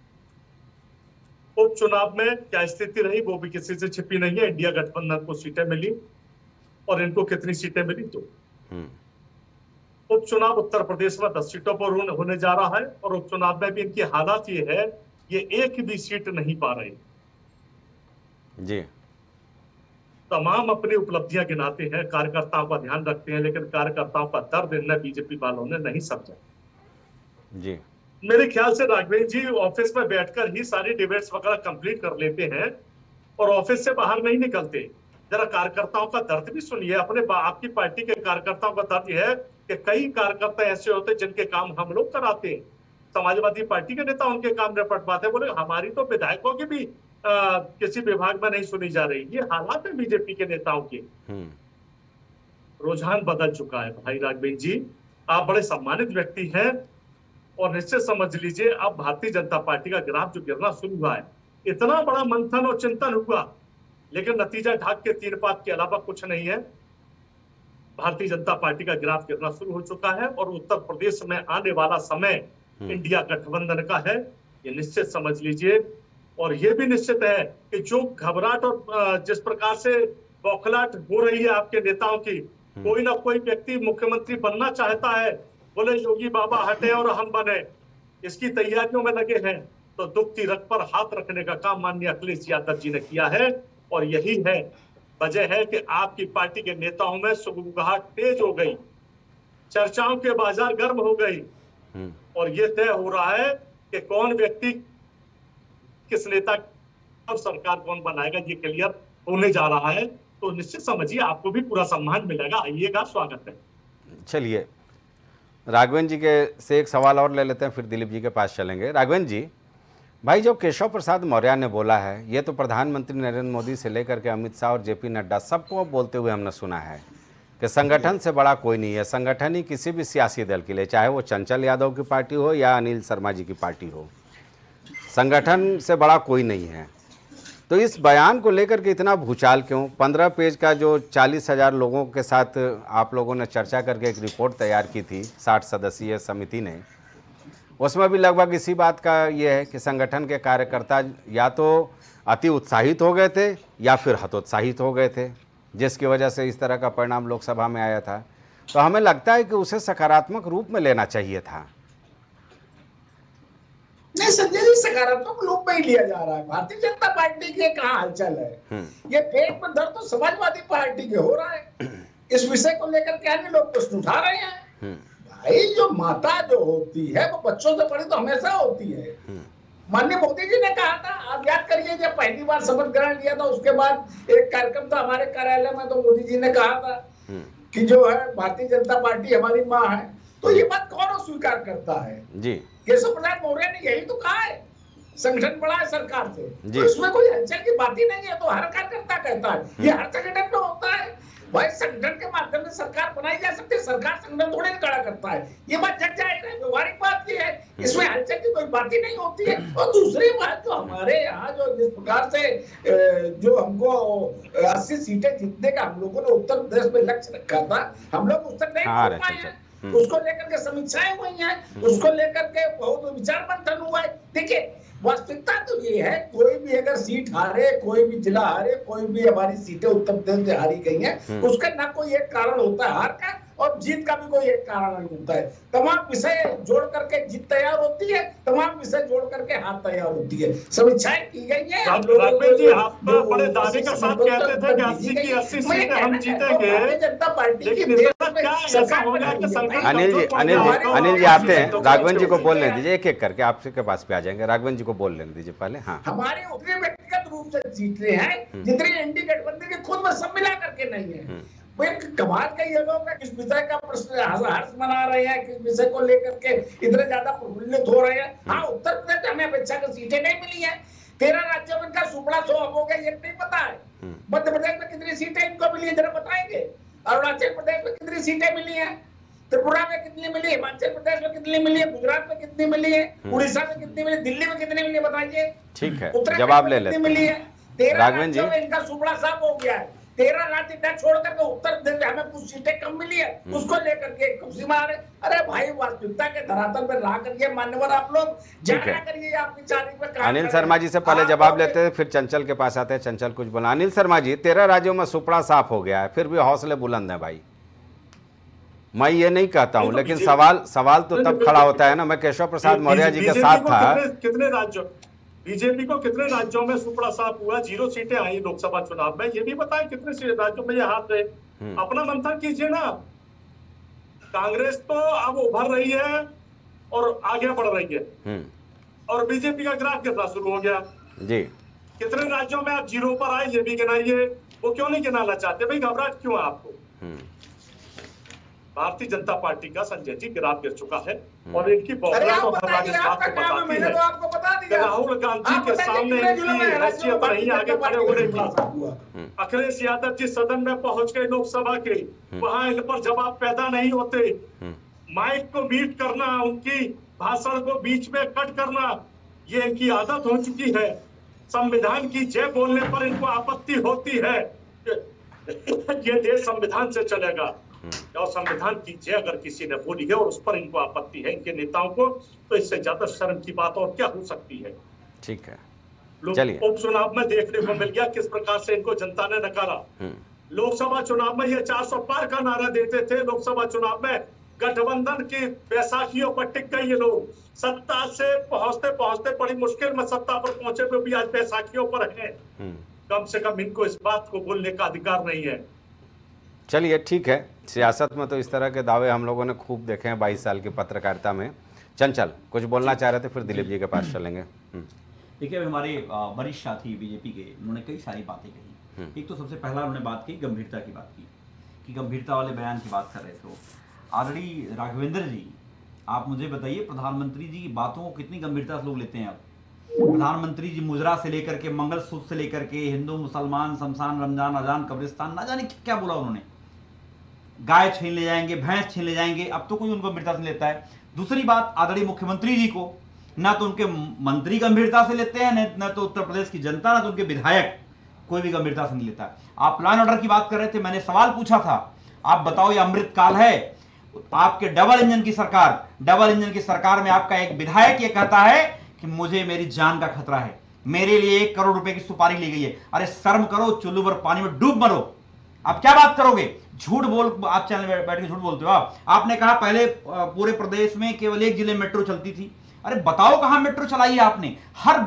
उपचुनाव में क्या स्थिति रही वो भी किसी से छिपी नहीं है। इंडिया गठबंधन को सीटें मिली और इनको कितनी सीटें मिली? 2। उपचुनाव उत्तर प्रदेश में 10 सीटों पर होने जा रहा है और उपचुनाव में भी इनकी हालात ये है, ये एक भी सीट नहीं पा रहे जी। तमाम अपनी उपलब्धियां गिनाते हैं, कार्यकर्ताओं का ध्यान रखते हैं, लेकिन कार्यकर्ताओं का दर्द इन बीजेपी वालों ने नहीं समझा जी। मेरे ख्याल से राघवेंद्र जी ऑफिस में बैठकर ही सारी डिबेट्स वगैरह कंप्लीट कर लेते हैं और ऑफिस से बाहर नहीं निकलते। जरा कार्यकर्ताओं का दर्द भी सुनिए। अपने आपकी पार्टी के कार्यकर्ताओं का दर्द यह है कि कई कार्यकर्ता ऐसे होते हैं जिनके काम हम लोग कराते हैं। समाजवादी पार्टी के नेता उनके काम निपट पाते, बोले हमारी तो विधायकों की भी किसी विभाग में नहीं सुनी जा रही। ये हालात है बीजेपी के नेताओं के। रुझान बदल चुका है भाई राघवेंद्र जी। आप बड़े सम्मानित व्यक्ति हैं और निश्चित समझ लीजिए अब भारतीय जनता पार्टी का ग्राफ जो गिरना शुरू हुआ है, इतना बड़ा मंथन और चिंतन हुआ लेकिन नतीजा ढाक के 3 बात के अलावा कुछ नहीं है। भारतीय जनता पार्टी का ग्राफ गिरना शुरू हो चुका है और उत्तर प्रदेश में आने वाला समय इंडिया गठबंधन का है, ये निश्चित समझ लीजिए। और ये भी निश्चित है कि जो घबराहट और जिस प्रकार से बौखलाहट हो रही है आपके नेताओं की, कोई ना कोई व्यक्ति मुख्यमंत्री बनना चाहता है, बोले योगी बाबा हटे और हम बने, इसकी तैयारियों में लगे हैं। तो दुखती रग पर हाथ रखने का काम माननीय अखिलेश यादव जी ने किया है और यही है वजह है कि आपकी पार्टी के नेताओं में सुगबुगाहट तेज हो गई, चर्चाओं के बाजार गर्म हो गई और ये तय हो रहा है कि कौन व्यक्ति किस नेता और सरकार कौन बनाएगा, ये क्लियर होने जा रहा है। तो निश्चित समझिए आपको भी पूरा सम्मान मिलेगा, आइएगा, स्वागत है। चलिए राघवेंद्र जी के से एक सवाल और ले लेते हैं, फिर दिलीप जी के पास चलेंगे। राघवेंद्र जी, भाई जो केशव प्रसाद मौर्य ने बोला है, ये तो प्रधानमंत्री नरेंद्र मोदी से लेकर के अमित शाह और जेपी नड्डा सबको बोलते हुए हमने सुना है कि संगठन से बड़ा कोई नहीं है। संगठन ही किसी भी सियासी दल के लिए, चाहे वो चंचल यादव की पार्टी हो या अनिल शर्मा जी की पार्टी हो, संगठन से बड़ा कोई नहीं है। तो इस बयान को लेकर के इतना भूचाल क्यों? 15 पेज का जो 40,000 लोगों के साथ आप लोगों ने चर्चा करके एक रिपोर्ट तैयार की थी 60 सदस्यीय समिति ने, उसमें भी लगभग इसी बात का ये है कि संगठन के कार्यकर्ता या तो अति उत्साहित हो गए थे या फिर हतोत्साहित हो गए थे, जिसकी वजह से इस तरह का परिणाम लोकसभा में आया था। तो हमें लगता है कि उसे सकारात्मक रूप में लेना चाहिए था। नहीं संजय जी, सकारात्मक रूप में ही लिया जा रहा है। भारतीय जनता पार्टी के कहाँ हलचल है? ये पेट में दर्द तो समाजवादी पार्टी के हो रहा है। इस विषय को लेकर के अन्य लोग प्रश्न उठा रहे हैं। भाई जो माता जो होती है वो बच्चों से बड़ी तो हमेशा होती है। माननीय मोदी जी ने कहा था, आप याद करिए, जब पहली बार शपथ ग्रहण किया था उसके बाद एक कार्यक्रम था हमारे कार्यालय में, तो मोदी जी ने कहा था कि जो है भारतीय जनता पार्टी हमारी माँ है। तो ये बात कौन स्वीकार करता है? जी, केशव प्रसाद मौर्य ने यही तो कहा है, संगठन बड़ा है सरकार से, तो इसमें कोई हलचल की बात ही नहीं है। तो हर कार्यकर्ता कहता है, ये हर संगठन में होता है। भाई संगठन के माध्यम से सरकार बनाई जा सकती है, सरकार संगठन थोड़े खड़ा करता है। ये बात जग जाएगा, व्यवहारिक बात ये है, इसमें हलचल की कोई बात ही नहीं होती है। और दूसरी बात, जो हमारे यहाँ जो जिस प्रकार से जो हमको 80 सीटें जीतने का हम लोगों ने उत्तर प्रदेश में लक्ष्य रखा था, हम लोग उस तक नहीं पहुंच पाए हैं। उसको लेकर के समीक्षाएं हुई हैं, उसको लेकर के बहुत विचार मंथन हुआ है। देखिए वास्तविकता तो ये है, कोई भी अगर सीट हारे, कोई भी जिला हारे, कोई भी हमारी सीटें उत्तर प्रदेश से हारी गई हैं, उसका ना कोई एक कारण होता है हार का, और जीत का भी कोई एक कारण नहीं होता है। तमाम विषय जोड़ करके जीत तैयार होती है, तमाम विषय जोड़ करके हार तैयार होती है। समीक्षाएं की गई है। राघवेंद्र जी, आप बड़े दावे के साथ कहते थे कि 80 की 80 सीटें हम जीतेंगे, जनता पार्टी लेकिन की अनिल जी आते हैं, राघवेंद्र जी को बोलने दीजिए, एक एक करके आपसे के पास पे आ जाएंगे। राघवेंद्र जी को बोल लेने दीजिए पहले। हाँ, हमारे उतने व्यक्तिगत रूप से जीत रहे हैं जितनी एनडीए गठबंधन के खुद में सब मिला करके नहीं है। कमाल का ये लोग किस विषय का प्रश्न हर्ष मना रहे हैं, किस विषय को लेकर के इतने ज्यादा प्रफुल्लित हो रहे हैं। हाँ, उत्तर प्रदेश में हमें अपेक्षा की सीटें नहीं मिली है। 13 राज्यों में इनका सुपड़ा सो हो गया, ये नहीं पता है। मध्य प्रदेश में कितनी सीटें इनको मिली है जरा बताएंगे? अरुणाचल प्रदेश में कितनी सीटें मिली है? त्रिपुरा में कितनी मिली? हिमाचल प्रदेश में कितनी मिली है? गुजरात में कितनी मिली है? उड़ीसा में कितनी मिली? दिल्ली में कितनी मिली बताइए? ठीक है, जवाब ले लेते हैं। राघवेंद्र जी, इनका सुपड़ा साफ हो गया है। 13 राज्य छोड़ करके उत्तर प्रदेश में हमें कुछ सीटें कम मिली है, उसको लेकर के खुशी मारे। अरे भाई, वास्तविकता के धरातल पर ला करके मान्यवर आप लोग जाना करिए। आपकी चारी पे अनिल शर्मा जी से पहले जवाब लेते हैं, फिर चंचल के पास आते हैं। चंचल कुछ बोला। अनिल शर्मा जी, 13 राज्यों में सुपड़ा साफ हो गया है, फिर भी हौसले बुलंद है भाई। मैं ये नहीं कहता हूँ, लेकिन सवाल तो तब खड़ा होता है ना। मैं केशव प्रसाद मौर्य जी के साथ था। कितने राज्यों, बीजेपी को कितने राज्यों में सुपड़ा साफ हुआ? 0 सीटें आई लोकसभा चुनाव में। ये भी बताएं कितने राज्यों में ये हार रहे। अपना मंथन कीजिए ना। कांग्रेस तो अब उभर रही है और आगे बढ़ रही है, और बीजेपी का ग्राफ गिरना शुरू हो गया जी। कितने राज्यों में आप 0 पर आए, ये भी गिनाइए। वो क्यों नहीं गिनाना चाहते भाई? घबराहट क्यों है आपको? भारतीय जनता पार्टी का संजय जी ग्राफ गिर चुका है, और इनकी बौखलाहट तो हर राज्य बात को बताती है। राहुल गांधी के सामने इनकी हैसियत नहीं आगे खड़े होने की। अखिलेश यादव जी सदन में पहुंच गए लोकसभा के, वहां इन पर जवाब पैदा नहीं होते। माइक को म्यूट करना, उनकी भाषण को बीच में कट करना, ये इनकी आदत हो चुकी है। संविधान की जय बोलने पर इनको आपत्ति होती है। ये देश संविधान से चलेगा, और संविधान की जय अगर किसी ने बोली है और उस पर इनको आपत्ति है, इनके नेताओं को, तो इससे ज्यादा शर्म की बात और क्या हो सकती है? ठीक है, उपचुनाव में देखने को मिल गया किस प्रकार से इनको जनता ने नकारा। लोकसभा चुनाव में ये 400 पार का नारा देते थे। लोकसभा चुनाव में गठबंधन की बैसाखियों पर टिक गए ये लोग। सत्ता से पहुंचते पहुंचते बड़ी मुश्किल में सत्ता पर पहुंचे हुए भी आज बैसाखियों पर है। कम से कम इनको इस बात को बोलने का अधिकार नहीं है। चलिए ठीक है, सियासत में तो इस तरह के दावे हम लोगों ने खूब देखे हैं 22 साल की पत्रकारिता में। चंचल कुछ बोलना चाह रहे थे, फिर दिलीप जी के पास चलेंगे। देखिए, हमारे वरिष्ठ साथी बीजेपी के, उन्होंने कई सारी बातें कही। एक तो सबसे पहला उन्होंने बात की गंभीरता की बात की, कि गंभीरता वाले बयान की बात कर रहे थे। ऑलरेडी राघवेंद्र जी, आप मुझे बताइए, प्रधानमंत्री जी की बातों को कितनी गंभीरता से लोग लेते हैं? अब प्रधानमंत्री जी मुजरा से लेकर के, मंगलसूत्र से लेकर के, हिंदू मुसलमान, शमशान, रमजान, अजान, कब्रिस्तान, ना जाने क्या बोला उन्होंने। गाय छीन ले जाएंगे, भैंस छीन ले जाएंगे, अब तो कोई उनको गंभीरता से लेता है। दूसरी बात, आदरणीय मुख्यमंत्री जी को ना तो उनके मंत्री गंभीरता से लेते हैं, न तो उत्तर प्रदेश की जनता, ना तो उनके विधायक कोई भी गंभीरता से नहीं लेता। आप लॉ एंड ऑर्डर की बात कर रहे थे, मैंने सवाल पूछा था, आप बताओ ये अमृत काल है? आपके डबल इंजन की सरकार में आपका एक विधायक ये कहता है कि मुझे मेरी जान का खतरा है, मेरे लिए 1 करोड़ रुपए की सुपारी ली गई है। अरे शर्म करो, चुल्लू भर पानी में डूब मरो। आप क्या बात करोगे? झूठ बोल, आप चैनल में बैठ के झूठ बोलते हो। आपने कहा पहले पूरे प्रदेश में केवल 1 जिले में मेट्रो चलती थी। अरे बताओ कहां मेट्रो चलाई है आपने? हर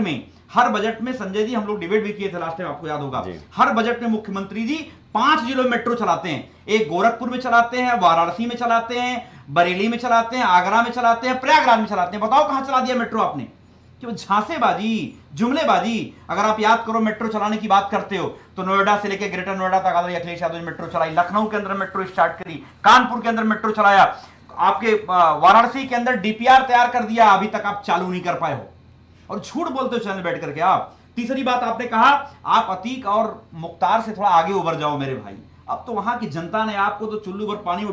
बजट में संजय जी, हम लोग डिबेट भी किए थे लास्ट टाइम, आपको याद होगा। हर बजट में मुख्यमंत्री जी 5 जिलों में मेट्रो चलाते हैं। एक गोरखपुर में चलाते हैं, वाराणसी में चलाते हैं, बरेली में चलाते हैं, आगरा में चलाते हैं, प्रयागराज में चलाते हैं। बताओ कहां चला दिया मेट्रो आपने? कि झांसेबाजी, जुमलेबाजी। अगर आप याद करो, मेट्रो चलाने की बात करते हो तो नोएडा से लेकर ग्रेटर नोएडा तक आदरणीय अखिलेश यादव ने मेट्रो चलाई, लखनऊ के अंदर मेट्रो स्टार्ट करी, कानपुर के अंदर मेट्रो चलाया, आपके वाराणसी के अंदर डीपीआर तैयार कर दिया, अभी तक आप चालू नहीं कर पाए हो और झूठ बोलते हो चैनल बैठ करके आप। तीसरी बात आपने कहा आप अतीक और मुख्तार से थोड़ा आगे उभर जाओ मेरे भाई। अब तो वहां की जनता ने आपको तो चुल्लू भर पानी में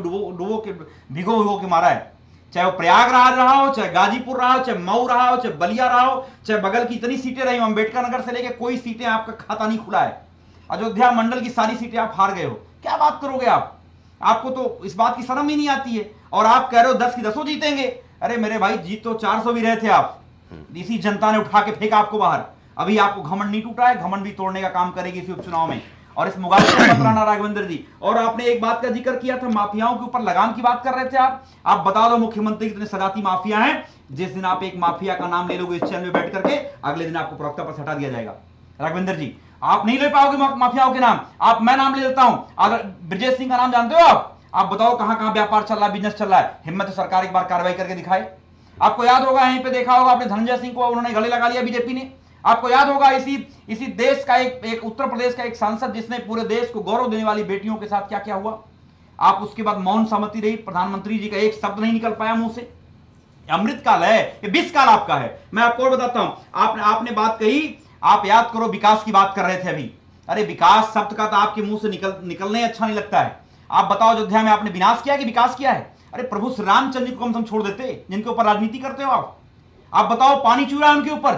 भिगो के मारा है। चाहे वो प्रयागराज रहा हो, चाहे गाजीपुर रहा हो, चाहे मऊ रहा हो, चाहे बलिया रहा हो, चाहे बगल की इतनी सीटें रही हो, अंबेडकर नगर से लेकर कोई सीटें आपका खाता नहीं खुला है। अयोध्या मंडल की सारी सीटें आप हार गए हो। क्या बात करोगे आप? आपको तो इस बात की शर्म ही नहीं आती है और आप कह रहे हो 10 की 10 जीतेंगे। अरे मेरे भाई, जीत तो 400 भी रहे थे आप, इसी जनता ने उठा के फेंका आपको बाहर। अभी आपको घमंड नहीं टूटा है, घमंड भी तोड़ने का काम करेगी इसी उपचुनाव में। और इस मुगालसे में रहना राघवेंद्र जी। और आपने एक बात का जिक्र किया था, माफियाओं के ऊपर लगाम की बात कर रहे थे आप बता दो मुख्यमंत्री कितने सगाती माफिया हैं। जिस दिन आप एक माफिया का नाम ले लोगे इस चैनल में बैठ करके, अगले दिन आपको प्रवक्ता पर से हटा दिया जाएगा। राघवेंद्र जी, आप नहीं ले पाओगे माफियाओं के नाम। मैं नाम ले लेता हूं, ब्रजेश सिंह का नाम जानते हो आप बताओ कहां कहां व्यापार चल रहा है, बिजनेस चल रहा है। हिम्मत है सरकार एक बार कार्रवाई करके दिखाए। आपको याद होगा, यहीं पे देखा होगा आपने, धनंजय सिंह को उन्होंने गले लगा लिया बीजेपी ने। आपको याद होगा इसी देश का एक उत्तर प्रदेश का एक सांसद जिसने पूरे देश को गौरव देने वाली बेटियों के साथ क्या क्या हुआ। आप उसके बाद मौन सहमति रही, प्रधानमंत्री जी का एक शब्द नहीं निकल पाया मुंह से। अमृत काल है, ये 20 काल आपका है। मैं आपको और बताता हूं, आपने बात कही, आप याद करो विकास की बात कर रहे थे अभी। अरे विकास शब्द का तो आपके मुंह से निकलने अच्छा नहीं लगता है। आप बताओ अयोध्या में आपने विनाश किया कि विकास किया है? अरे प्रभु श्री रामचंद्र जी को हम छोड़ देते जिनके ऊपर राजनीति करते हो आप बताओ पानी चूरा है उनके ऊपर।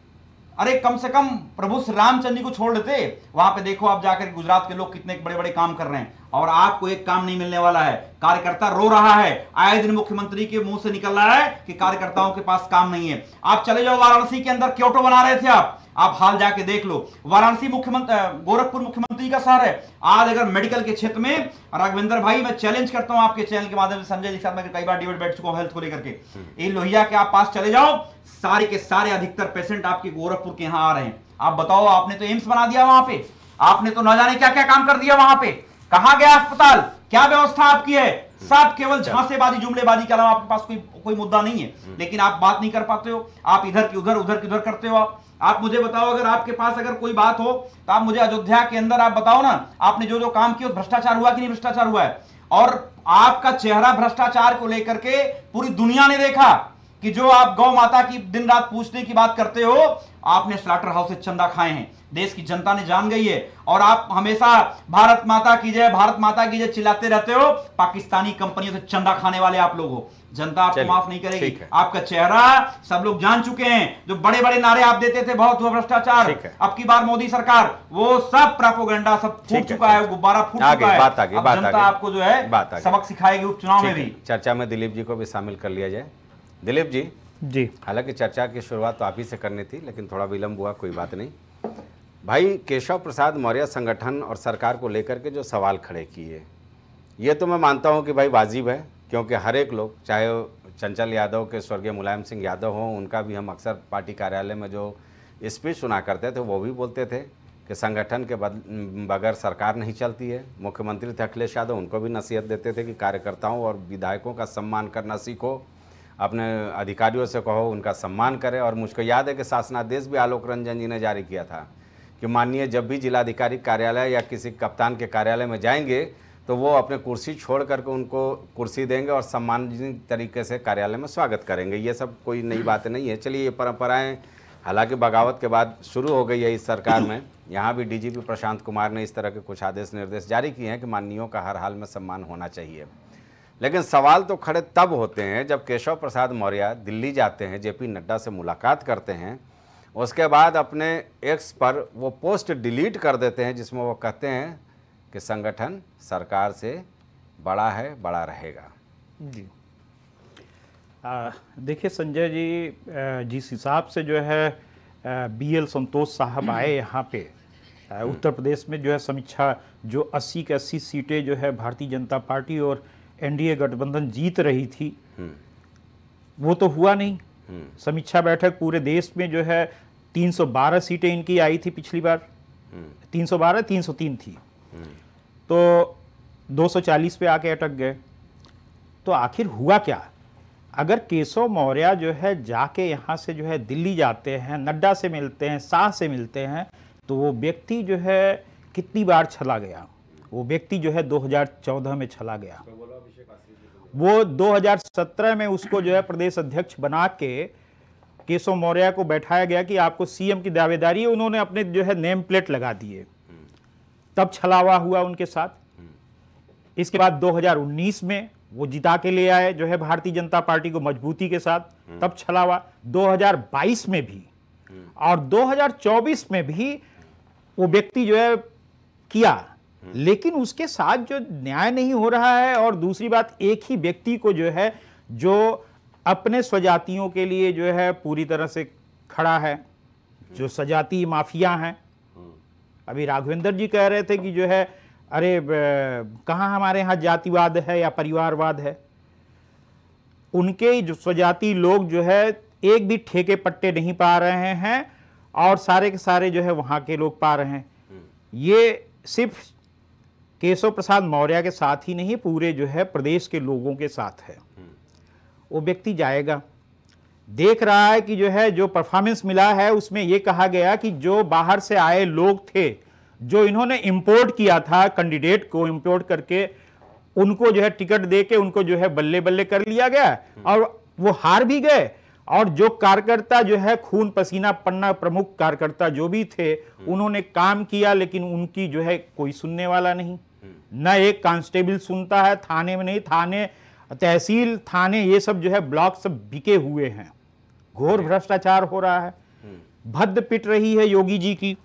अरे कम से कम प्रभु श्री रामचंद्र जी को छोड़ देते। वहां पे देखो आप जाकर गुजरात के लोग कितने बड़े बड़े काम कर रहे हैं और आपको एक काम नहीं मिलने वाला है। कार्यकर्ता रो रहा है, आए दिन मुख्यमंत्री के मुंह से निकल रहा है कि कार्यकर्ताओं के पास काम नहीं है। आप चले जाओ वाराणसी के अंदर, क्योटो बना रहे थे आप हाल जाके देख लो। वाराणसी गोरखपुर मुख्यमंत्री का शहर है। आज अगर मेडिकल के क्षेत्र में, राघवेंद्र भाई मैं चैलेंज करता हूं आपके चैनल के माध्यम से, संजय जी के साथ मैं कई बार डिबेट बैठ चुका हूं हेल्थ को लेकर के, ये लोहिया के आप पास चले जाओ, सारे के सारे अधिकतर पेशेंट आपके गोरखपुर के यहां आ रहे हैं। आप बताओ, आपने तो एम्स बना दिया वहां पे, आपने तो न जाने क्या क्या काम कर दिया वहां पे। कहां गया अस्पताल? क्या व्यवस्था आपकी है? सब केवल झांसेबाजी, जुमलेबाजी के अलावा आपके पास कोई मुद्दा नहीं है। लेकिन आप बात नहीं कर पाते हो, आप इधर की उधर, उधर की उधर करते हो। आप मुझे बताओ, अगर आपके पास अगर कोई बात हो तो आप मुझे अयोध्या के अंदर आप बताओ ना, आपने जो जो काम किया भ्रष्टाचार हुआ कि नहीं भ्रष्टाचार हुआ है? और आपका चेहरा भ्रष्टाचार को लेकर के पूरी दुनिया ने देखा कि जो आप गौ माता की दिन रात पूछने की बात करते हो, आपने स्लाटर हाउस से चंदा खाए हैं, देश की जनता ने जान गई है। और आप हमेशा भारत माता की जय, भारत माता की जय चिल्लाते रहते हो, पाकिस्तानी कंपनियों से चंदा खाने वाले आप लोग हो। जनता आपको माफ नहीं करेगी। आपका चेहरा सब लोग जान चुके हैं। जो बड़े बड़े नारे आप देते थे, बहुत हुआ भ्रष्टाचार, अब की बार मोदी सरकार, वो सब प्रोपेगेंडा सब फूट चुका है, गुब्बारा फूट चुका है। अब जनता आपको जो है सबक सिखाएगी उपचुनाव में भी। चर्चा में दिलीप जी को भी शामिल कर लिया जाए। दिलीप जी, हालांकि चर्चा की शुरुआत तो आप ही से करनी थी, लेकिन थोड़ा विलंब हुआ, कोई बात नहीं। भाई, केशव प्रसाद मौर्य संगठन और सरकार को लेकर के जो सवाल खड़े किए, ये तो मैं मानता हूं कि भाई वाजिब है, क्योंकि हर एक लोग, चाहे चंचल यादव के स्वर्गीय मुलायम सिंह यादव हों, उनका भी हम अक्सर पार्टी कार्यालय में जो स्पीच सुना करते थे, वो भी बोलते थे कि संगठन के बगैर सरकार नहीं चलती है। मुख्यमंत्री थे अखिलेश यादव, उनको भी नसीहत देते थे कि कार्यकर्ताओं और विधायकों का सम्मान करना सीखो, अपने अधिकारियों से कहो उनका सम्मान करें। और मुझको याद है कि शासनादेश भी आलोक रंजन जी ने जारी किया था कि माननीय जब भी जिलाधिकारी कार्यालय या किसी कप्तान के कार्यालय में जाएंगे तो वो अपने कुर्सी छोड़ करके उनको कुर्सी देंगे और सम्मानजनक तरीके से कार्यालय में स्वागत करेंगे। ये सब कोई नई बात नहीं है। चलिए, ये परंपराएं हालांकि बगावत के बाद शुरू हो गई है इस सरकार में। यहाँ भी डीजीपी प्रशांत कुमार ने इस तरह के कुछ आदेश निर्देश जारी किए हैं कि माननीयों का हर हाल में सम्मान होना चाहिए। लेकिन सवाल तो खड़े तब होते हैं जब केशव प्रसाद मौर्य दिल्ली जाते हैं, जेपी नड्डा से मुलाकात करते हैं, उसके बाद अपने एक्स पर वो पोस्ट डिलीट कर देते हैं जिसमें वो कहते हैं कि संगठन सरकार से बड़ा है, बड़ा रहेगा। जी देखिए संजय जी, जिस हिसाब से जो है BL संतोष साहब आए यहाँ पे उत्तर प्रदेश में जो है समीक्षा, जो 80 के 80 सीटें जो है भारतीय जनता पार्टी और NDA गठबंधन जीत रही थी, वो तो हुआ नहीं। समीक्षा बैठक पूरे देश में जो है 312 सीटें इनकी आई थी पिछली बार, 312 303 थी, तो 240 पे आके अटक गए। तो आखिर हुआ क्या? अगर केशव मौर्य जो है जाके यहाँ से जो है दिल्ली जाते हैं, नड्डा से मिलते हैं, शाह से मिलते हैं, तो वो व्यक्ति जो है कितनी बार चला गया? वो व्यक्ति जो है 2014 में चला गया, वो 2017 में उसको जो है प्रदेश अध्यक्ष बना के केशव मौर्य को बैठाया गया कि आपको CM की दावेदारी है। उन्होंने अपने जो है नेम प्लेट लगा दिए, तब छलावा हुआ उनके साथ। इसके बाद 2019 में वो जिता के ले आए जो है भारतीय जनता पार्टी को मजबूती के साथ, तब छलावा। 2022 में भी और 2024 में भी वो व्यक्ति जो है किया, लेकिन उसके साथ जो न्याय नहीं हो रहा है। और दूसरी बात, एक ही व्यक्ति को जो है, जो अपने स्वजातियों के लिए जो है पूरी तरह से खड़ा है, जो स्वजाति माफिया हैं। अभी राघवेंद्र जी कह रहे थे कि जो है अरे कहाँ हमारे यहाँ जातिवाद है या परिवारवाद है। उनके जो स्वजाति लोग जो है एक भी ठेके पट्टे नहीं पा रहे हैं और सारे के सारे जो है वहाँ के लोग पा रहे हैं। ये सिर्फ केशव प्रसाद मौर्य के साथ ही नहीं, पूरे जो है प्रदेश के लोगों के साथ है। वो व्यक्ति जाएगा, देख रहा है कि जो है जो परफॉर्मेंस मिला है उसमें ये कहा गया कि जो बाहर से आए लोग थे, जो इन्होंने इंपोर्ट किया था, कैंडिडेट को इंपोर्ट करके उनको जो है टिकट दे के उनको जो है बल्ले बल्ले कर लिया गया और वो हार भी गए। और जो कार्यकर्ता जो है खून पसीना पन्ना प्रमुख कार्यकर्ता जो भी थे, उन्होंने काम किया, लेकिन उनकी जो है कोई सुनने वाला नहीं। न एक कांस्टेबल सुनता है, थाने में नहीं, थाने तहसील थाने ये सब जो है ब्लॉक सब बिके हुए हैं। घोर भ्रष्टाचार हो रहा है, भद्द पिट रही है योगी जी की।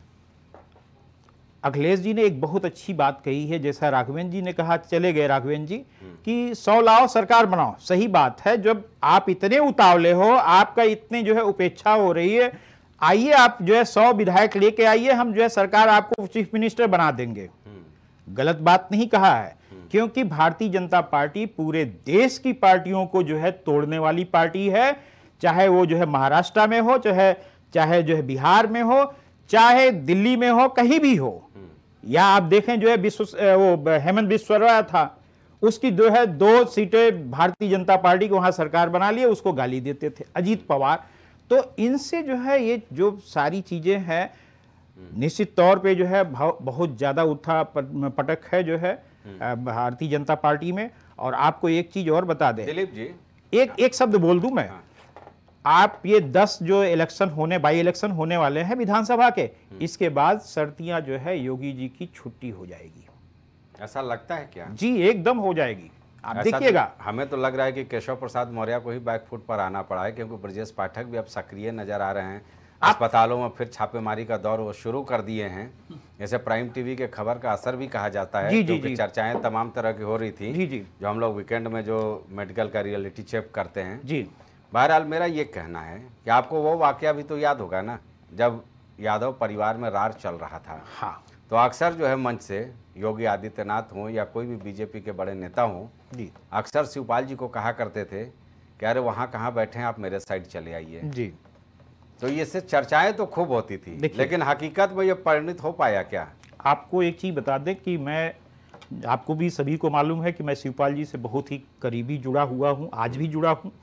अखिलेश जी ने एक बहुत अच्छी बात कही है, जैसा राघवेंद्र जी ने कहा, चले गए राघवेंद्र जी, कि 100 लाओ सरकार बनाओ। सही बात है, जब आप इतने उतावले हो, आपका इतने जो है उपेक्षा हो रही है, आइए आप जो है 100 विधायक लेके आइए, हम जो है सरकार आपको चीफ मिनिस्टर बना देंगे। गलत बात नहीं कहा है, क्योंकि भारतीय जनता पार्टी पूरे देश की पार्टियों को जो है तोड़ने वाली पार्टी है। चाहे वो जो है महाराष्ट्र में हो, चाहे जो है बिहार में हो, चाहे दिल्ली में हो, कहीं भी हो। या आप देखें जो है वो हेमंत बिस्वा था, उसकी जो है 2 सीटें भारतीय जनता पार्टी को वहां सरकार बना लिए, उसको गाली देते थे अजीत पवार। तो इनसे जो है ये जो सारी चीजें हैं, निश्चित तौर पे जो है बहुत ज्यादा उठा पटक है जो है भारतीय जनता पार्टी में। और आपको एक चीज और बता दें दिलीप जी, एक शब्द बोल दूं मैं, आप ये 10 जो इलेक्शन होने, बाई इलेक्शन होने वाले हैं विधानसभा के, इसके बाद सर्दियां जो है योगी जी की छुट्टी हो जाएगी। ऐसा लगता है क्या? जी एकदम हो जाएगी, आप देखिएगा। हमें तो लग रहा है कि केशव प्रसाद मौर्य को ही बैकफुट पर आना पड़ा है, क्योंकि ब्रजेश पाठक भी अब सक्रिय नजर आ रहे हैं। अस्पतालों में फिर छापेमारी का दौर वो शुरू कर दिए हैं। जैसे प्राइम टीवी के खबर का असर भी कहा जाता है, क्योंकि चर्चाएं तमाम तरह की हो रही थी। जो हम लोग वीकेंड में जो मेडिकल का रियलिटी चेक करते हैं जी। बहरहाल मेरा ये कहना है कि आपको वो वाकया भी तो याद होगा ना, जब यादव परिवार में रार चल रहा था। हाँ। तो अक्सर जो है मंच से योगी आदित्यनाथ हों या कोई भी बीजेपी के बड़े नेता हों, अक्सर शिवपाल जी को कहा करते थे कि अरे वहाँ कहाँ बैठे हैं, आप मेरे साइड चले आइए जी। तो ये से चर्चाएं तो खूब होती थी, लेकिन हकीकत में ये परिणित हो पाया क्या? आपको एक चीज बता दें कि मैं, आपको भी सभी को मालूम है कि मैं शिवपाल जी से बहुत ही करीबी जुड़ा हुआ हूँ, आज भी जुड़ा हूँ।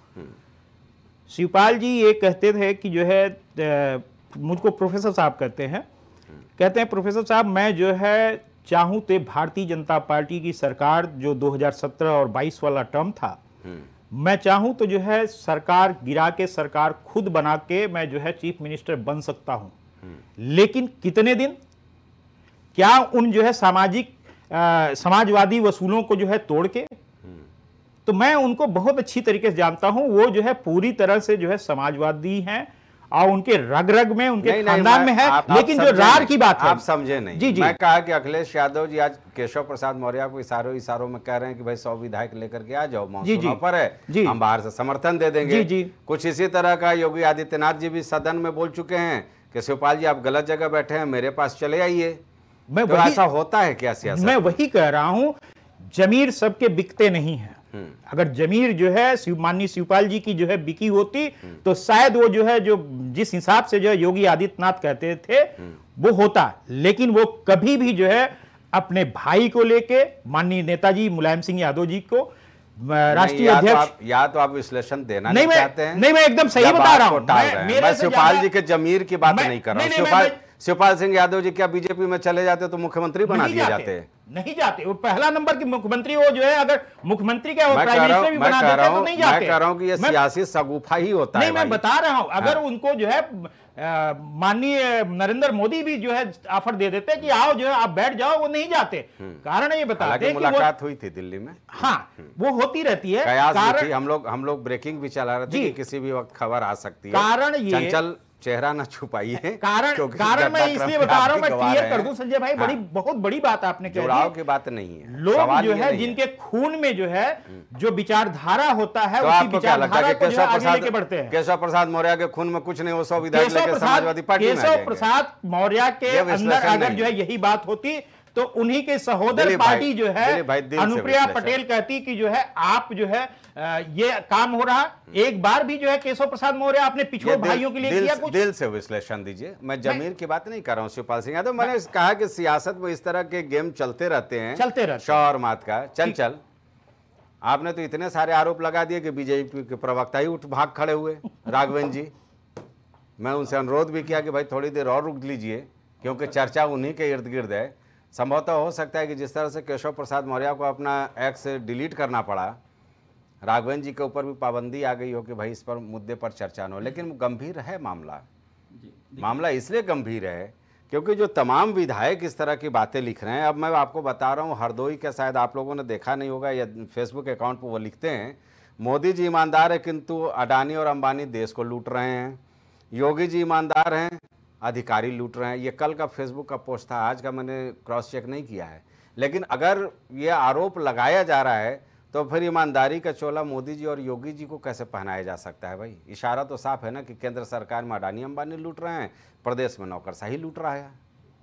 शिवपाल जी ये कहते थे कि जो है, मुझको प्रोफेसर साहब कहते हैं प्रोफेसर साहब मैं जो है चाहूँ तो भारतीय जनता पार्टी की सरकार जो 2017 और 22 वाला टर्म था, मैं चाहूँ तो जो है सरकार गिरा के सरकार खुद बना के मैं जो है चीफ मिनिस्टर बन सकता हूँ। लेकिन कितने दिन? क्या उन जो है समाजवादी वसूलों को जो है तोड़ के, तो मैं उनको बहुत अच्छी तरीके से जानता हूं। वो जो है पूरी तरह से जो है समाजवादी हैं और उनके रग रग में, उनके खानदान में है। लेकिन जो रार की बात है, आप समझे नहीं। जी जी, मैं कहा कि अखिलेश यादव जी आज केशव प्रसाद मौर्य को इशारों में कह रहे हैं कि भाई 100 विधायक लेकर के आ जाओ, मौसम पर है, हम बाहर से समर्थन दे देंगे। जी। कुछ इसी तरह का योगी आदित्यनाथ जी भी सदन में बोल चुके हैं कि शिवपाल जी आप गलत जगह बैठे हैं, मेरे पास चले आइए। तो ऐसा होता है क्या सियासत? मैं वही कह रहा हूं, जमीर सबके बिकते नहीं है। अगर जमीर जो है माननीय शिवपाल जी की जो है बिकी होती तो शायद वो जो है, जो जिस हिसाब से जो है योगी आदित्यनाथ कहते थे वो होता। लेकिन वो कभी भी जो है अपने भाई को लेके, माननीय नेताजी मुलायम सिंह यादव जी को राष्ट्रीय अध्यक्ष, या तो आप विश्लेषण देना नहीं चाहते हैं, नहीं मैं एकदम सही बता रहा हूं। मैं शिवपाल जी के जमीर की बात नहीं कर रहा हूं। शिवपाल सिंह यादव जी क्या बीजेपी में चले जाते तो मुख्यमंत्री बना दिए जाते? नहीं जाते, वो पहला नंबर की मुख्यमंत्री, वो जो है अगर मुख्यमंत्री क्या वो प्राइम मिनिस्टर भी बना देते तो नहीं जाते। मैं कह रहा हूं कि ये सियासी सगुफा ही होता है। नहीं, मैं बता रहा हूं, अगर उनको जो है माननीय नरेंद्र मोदी भी जो है ऑफर दे देते कि आओ जो है आप बैठ जाओ, वो नहीं जाते। कारण ये बताते हैं कि मुलाकात हुई थी दिल्ली में। हाँ, वो होती रहती है। कारण हम लोग ब्रेकिंग भी चला रहे थे कि किसी भी वक्त खबर आ सकती है। कारण ये चंचल चेहरा ना छुपाइए। कारण मैं इसलिए बता रहा हूं, मैं क्लियर कर दूं संजय भाई, बहुत बड़ी बात आपने कही। जुड़ाव की बात नहीं है। लोग जो है जिनके खून में जो है जो विचारधारा होता है, उसी विचारधारा को जो आगे लेके बढ़ते हैं। केशव प्रसाद मौर्य के खून में कुछ नहीं, वो 100 विधायक लेके समाजवादी पार्टी में आ जाएंगे। केशव प्रसाद मौर्य के अंदर अगर जो है यही बात होती तो उन्हीं के सहोदर पार्टी जो है अनुप्रिया पटेल कहती कि जो है आप जो है ये काम हो रहा। एक बार भी जो है केशव प्रसाद मौर्य अपने पिछड़े भाइयों के लिए किया कुछ? दिल से विश्लेषण दीजिए। मैं जमीर की बात नहीं कर रहा हूं शिवपाल सिंह यादव। मैंने कहा कि सियासत में इस तरह के गेम चलते रहते हैं, शौर मात का। चंचल, आपने तो इतने सारे आरोप लगा दिए कि बीजेपी के प्रवक्ता ही उठ भाग खड़े हुए, राघवेंद्र जी। मैं उनसे अनुरोध भी किया कि भाई थोड़ी देर और रुक लीजिए, क्योंकि चर्चा उन्हीं के इर्द गिर्द है। संभवतः हो सकता है कि जिस तरह से केशव प्रसाद मौर्य को अपना एक्स से डिलीट करना पड़ा, राघवेंद्र जी के ऊपर भी पाबंदी आ गई हो कि भाई इस पर मुद्दे पर चर्चा न हो। लेकिन गंभीर है मामला इसलिए गंभीर है क्योंकि जो तमाम विधायक इस तरह की बातें लिख रहे हैं। अब मैं आपको बता रहा हूँ, हरदोई का शायद आप लोगों ने देखा नहीं होगा, या फेसबुक अकाउंट पर वो लिखते हैं, मोदी जी ईमानदार है किंतु अडानी और अंबानी देश को लूट रहे हैं। योगी जी ईमानदार हैं, अधिकारी लूट रहे हैं। ये कल का फेसबुक का पोस्ट था, आज का मैंने क्रॉस चेक नहीं किया है। लेकिन अगर ये आरोप लगाया जा रहा है तो फिर ईमानदारी का चोला मोदी जी और योगी जी को कैसे पहनाया जा सकता है? भाई इशारा तो साफ है ना कि केंद्र सरकार में अडानी अंबानी लूट रहे हैं, प्रदेश में नौकरशाही लूट रहा है।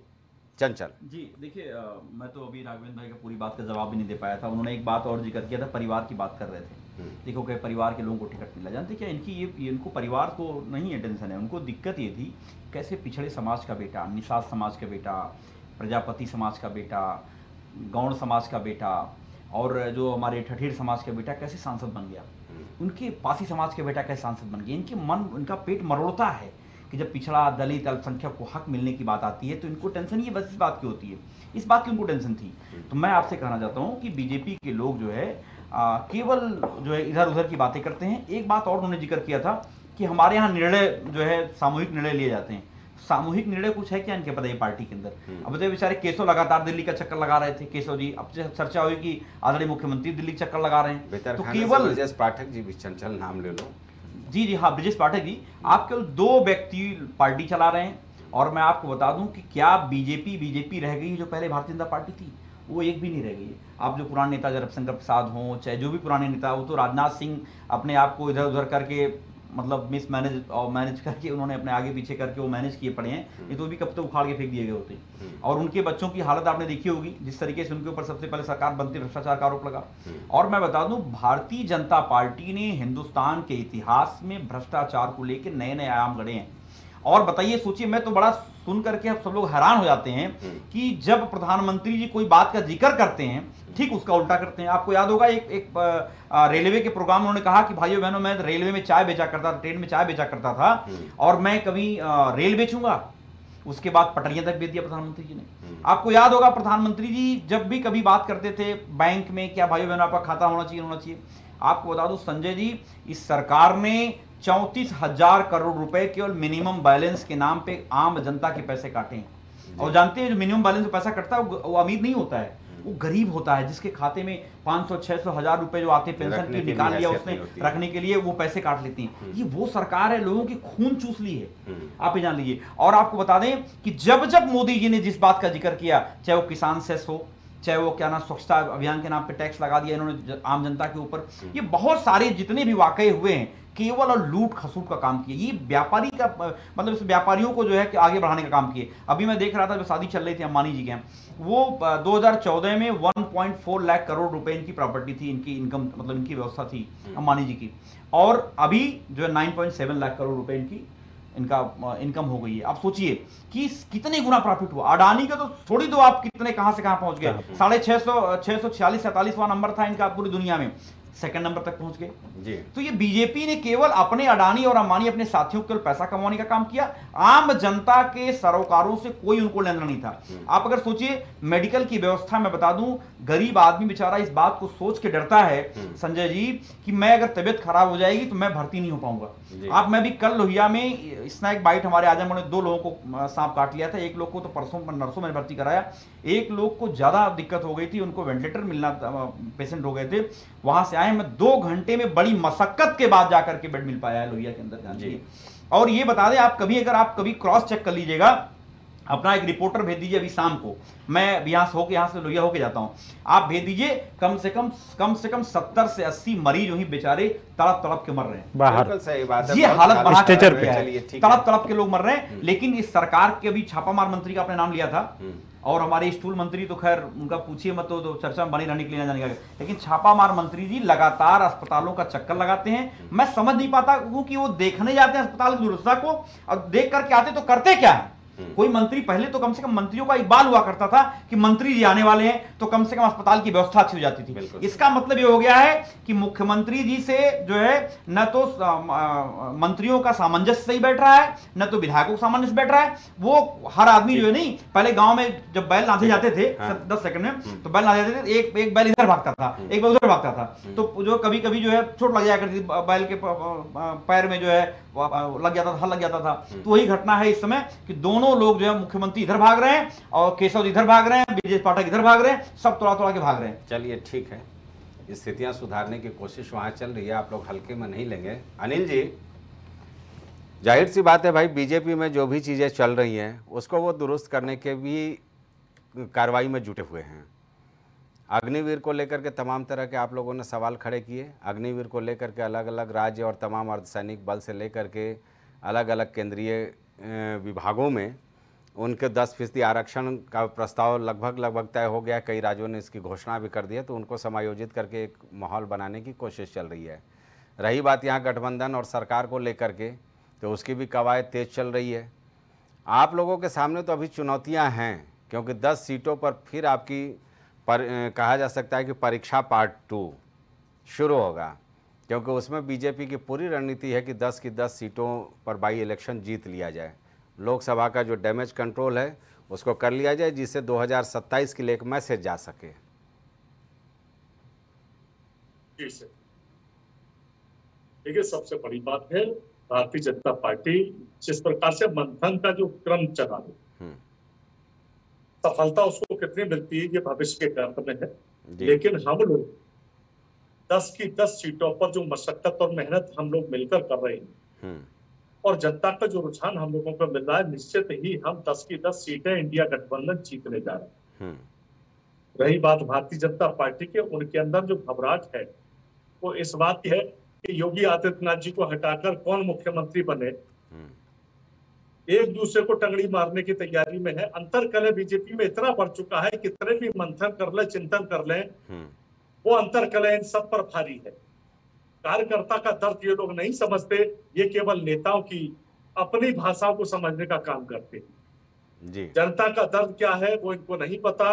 चंचल जी देखिए, मैं तो अभी राघवेंद्र भाई का पूरी बात का जवाब भी नहीं दे पाया था। उन्होंने एक बात और जिक्र किया था, परिवार की बात कर रहे थे। देखो कि परिवार के लोगों को टिकट मिला। जानते क्या, इनकी इनको परिवार को नहीं है टेंशन है, उनको दिक्कत ये थी कैसे पिछड़े समाज का बेटा, निषाद समाज का बेटा, प्रजापति समाज का बेटा, गौड़ समाज का बेटा और जो हमारे ठठेर समाज का बेटा कैसे सांसद बन गया, उनके पासी समाज के बेटा कैसे सांसद बन गया। इनका पेट मरोड़ता है कि जब पिछड़ा, दलित, अल्पसंख्यक को हक मिलने की बात आती है तो इनको टेंशन ये बस इस बात की होती है, इस बात की उनको टेंशन थी। तो मैं आपसे कहना चाहता हूँ कि बीजेपी के लोग जो है केवल जो है इधर उधर की बातें करते हैं। एक बात और उन्होंने जिक्र किया था कि हमारे यहाँ निर्णय जो है सामूहिक निर्णय लिए जाते हैं। सामूहिक निर्णय कुछ है क्या इनके पता है पार्टी के अंदर? अब तो बेचारे केशव लगातार दिल्ली का चक्कर लगा रहे थे। केशव जी, अब चर्चा हुई कि आदरणीय मुख्यमंत्री दिल्ली चक्कर लगा रहे हैं, तो केवल ब्रजेश पाठक जी भी, चंचल नाम ले लो। जी हाँ, ब्रजेश पाठक जी, आप केवल 2 व्यक्ति पार्टी चला रहे हैं। और मैं आपको बता दूं कि क्या बीजेपी रह गई जो पहले भारतीय जनता पार्टी थी? वो एक भी नहीं रह गई है। आप जो पुराने नेता रविशंकर प्रसाद हों, चाहे जो भी पुराने नेता, वो तो राजनाथ सिंह अपने आप को इधर उधर करके मतलब मैनेज करके उन्होंने अपने आगे पीछे करके वो मैनेज किए पड़े हैं। ये तो भी कब तक उखाड़ के फेंक दिए गए होते। और उनके बच्चों की हालत आपने देखी होगी, जिस तरीके से उनके ऊपर सबसे पहले सरकार बनती भ्रष्टाचार का आरोप लगा। और मैं बता दूं, भारतीय जनता पार्टी ने हिंदुस्तान के इतिहास में भ्रष्टाचार को लेकर नए नए आयाम गढ़े हैं। और बताइए, सोचिए, मैं तो बड़ा सुन करके अब सब लोग हैरान हो जाते हैं कि जब प्रधानमंत्री जी कोई बात का जिक्र करते हैं, ठीक उसका उल्टा करते हैं। आपको याद होगा एक रेलवे के प्रोग्राम उन्होंने कहा कि भाइयों बहनों, मैं रेलवे में चाय बेचा करता था, ट्रेन में चाय बेचा करता था और मैं कभी रेल बेचूंगा। उसके बाद पटरियां तक बेच दिया प्रधानमंत्री जी ने। आपको याद होगा प्रधानमंत्री जी जब भी कभी बात करते थे बैंक में, क्या भाइयों बहनों आपका खाता होना चाहिए। आपको बता दूं संजय जी, इस सरकार ने 34,000 करोड़ रुपए केवल मिनिमम बैलेंस के नाम पे आम जनता के पैसे काटे हैं। और जानते हैं जो मिनिमम बैलेंस पैसा कटता है वो अमीर नहीं होता है, वो गरीब होता है, जिसके खाते में 500, 600, 1000 रुपए जो आते हैं पेंशन के, निकाल लिया उसने, रखने के लिए वो पैसे काट लेती हैं। ये वो सरकार है, लोगों की खून चूस ली है, आप ये जान लीजिए। और आपको बता दें कि जब जब मोदी जी ने जिस बात का जिक्र किया, चाहे वो किसान सेस हो, चाहे वो क्या नाम स्वच्छता अभियान के नाम पे टैक्स लगा दिया इन्होंने आम जनता के ऊपर, ये बहुत सारे जितने भी वाकये हुए हैं केवल और लूट खसूट का काम किए। ये व्यापारी का मतलब इस व्यापारियों को जो है कि आगे बढ़ाने का काम किए। अभी मैं देख रहा था, जो शादी चल रही थी अंबानी जी के यहाँ, वो 2014 में 1.4 लाख करोड़ रुपए इनकी प्रॉपर्टी थी, इनकी इनकम मतलब इनकी व्यवस्था थी अंबानी जी की, और अभी जो है 9.7 लाख करोड़ रुपए इनका इनकम हो गई है। आप सोचिए कि कितने गुना प्रॉफिट हुआ। अडानी का तो थोड़ी दो, आप कितने कहां से कहां पहुंच गए। 646 नंबर था इनका पूरी दुनिया में, सेकंड नंबर तक पहुंच गए जी। तो ये बीजेपी ने केवल अपने अडानी और अंबानी अपने साथियों को केवल पैसा कमाने का काम किया, आम जनता के सरोकारों से कोई उनको लेना नहीं था। आप अगर सोचिए मेडिकल की व्यवस्था, मैं बता दूं, गरीब आदमी बेचारा इस बात को सोच के डरता है संजय जी कि मैं अगर तबियत खराब हो जाएगी तो मैं भर्ती नहीं हो पाऊंगा। आप, मैं भी कल लोहिया में स्नैक बाइट हमारे आजमगढ़ में 2 लोगों को सांप काट लिया था। एक लोग को तो नरसों मैंने भर्ती कराया, एक लोग को ज्यादा दिक्कत हो गई थी, उनको वेंटिलेटर मिलना, पेशेंट हो गए थे। वहां से आए, मैं 2 घंटे में बड़ी मशक्कत के बाद जाकर के बेड मिल पाया है लोहिया के अंदर। और ये बता दें, आप कभी अगर आप कभी क्रॉस चेक कर लीजिएगा, अपना एक रिपोर्टर भेज दीजिए अभी शाम को, मैं यहाँ से लोहिया होके जाता हूं, आप भेज दीजिए, कम से कम 70 से 80 मरीज वहीं बेचारे तड़प तड़प के मर रहे हैं बाहर। सही बात है, ये हालत बना के तड़प तड़प के लोग मर रहे हैं। लेकिन इस सरकार के अभी छापामार मंत्री का आपने नाम लिया था, और हमारे स्टूल मंत्री तो खैर उनका पूछिए मत, तो चर्चा में बनी रहने के लिए ना जाने का, लेकिन छापामार मंत्री जी लगातार अस्पतालों का चक्कर लगाते हैं। मैं समझ नहीं पाता, क्योंकि वो देखने जाते हैं अस्पताल की दुरुस्ता को, और देख करके आते तो करते क्या है। कोई मंत्री, पहले तो कम से कम मंत्रियों का इकबाल हुआ करता था कि मंत्री जी आने वाले हैं तो कम से कम अस्पताल की व्यवस्था अच्छी हो जाती थी। इसका मतलब ये हो गया है कि मुख्यमंत्री जी से जो है न तो मंत्रियों का सामंजस्य सही बैठ रहा है, न तो विधायकों का सामंजस्य बैठ रहा है। वो हर आदमी जो है, नहीं, पहले गांव में जब बैल नाथे जाते थे 10 सेकंड में, तो बैल नाथे जाते थे, एक बैल इधर भागता था, एक बैल उधर भागता था, तो जो कभी कभी जो है चोट लग जाया करती थी, बैल के पैर में जो है लग जाता था, हल लग जाता था। तो वही घटना है इस समय कि दोनों लोग जो है, मुख्यमंत्री इधर भाग रहे हैं और केशव इधर भाग रहे हैं, ब्रजेश पाठक इधर भाग रहे हैं, सब तोड़ा के भाग रहे हैं। चलिए ठीक है, स्थितियां सुधारने की कोशिश वहां चल रही है, आप लोग हल्के में नहीं लेंगे। अनिल जी, जाहिर सी बात है भाई, बीजेपी में जो भी चीजें चल रही हैं उसको वो दुरुस्त करने के भी कार्रवाई में जुटे हुए हैं। अग्निवीर को लेकर के तमाम तरह के आप लोगों ने सवाल खड़े किए। अग्निवीर को लेकर के अलग अलग राज्य और तमाम अर्धसैनिक बल से लेकर के अलग अलग केंद्रीय विभागों में उनके 10% आरक्षण का प्रस्ताव लगभग तय हो गया। कई राज्यों ने इसकी घोषणा भी कर दी है, तो उनको समायोजित करके एक माहौल बनाने की कोशिश चल रही है। रही बात यहाँ गठबंधन और सरकार को लेकर के, तो उसकी भी कवायद तेज चल रही है। आप लोगों के सामने तो अभी चुनौतियाँ हैं, क्योंकि 10 सीटों पर फिर आपकी कहा जा सकता है कि परीक्षा पार्ट 2 शुरू होगा, क्योंकि उसमें बीजेपी की पूरी रणनीति है कि 10 की 10 सीटों पर बाई इलेक्शन जीत लिया जाए। लोकसभा का जो डैमेज कंट्रोल है उसको कर लिया जाए, जिससे 2027 के लिए एक मैसेज जा सके। जी सर, देखिए सबसे बड़ी बात है भारतीय जनता पार्टी जिस प्रकार से मंथन का जो क्रम चला है, सफलता उसको कितनी मिलती है ये भविष्य के हाथ में है। लेकिन हम लोग 10 की 10 सीटों पर जो मशक्कत और मेहनत हम लोग मिलकर कर रहे हैं और जनता का जो रुझान हम लोगों को मिल रहा है, निश्चित ही हम 10 की 10 सीटें इंडिया गठबंधन जीतने जा रहे हैं। रही बात भारतीय जनता पार्टी के, उनके अंदर जो घबराहट है वो इस बात की है कि योगी आदित्यनाथ जी को हटाकर कौन मुख्यमंत्री बने, एक दूसरे को टंगड़ी मारने की तैयारी में है। अंतर कलह बीजेपी में इतना बढ़ चुका है, कितने भी मंथन कर ले, चिंतन कर ले, वो अंतर कलह इन सब पर भारी है। कार्यकर्ता का दर्द ये लोग नहीं समझते, ये केवल नेताओं की अपनी भाषाओं को समझने का काम करते हैं जी। जनता का दर्द क्या है वो इनको नहीं पता।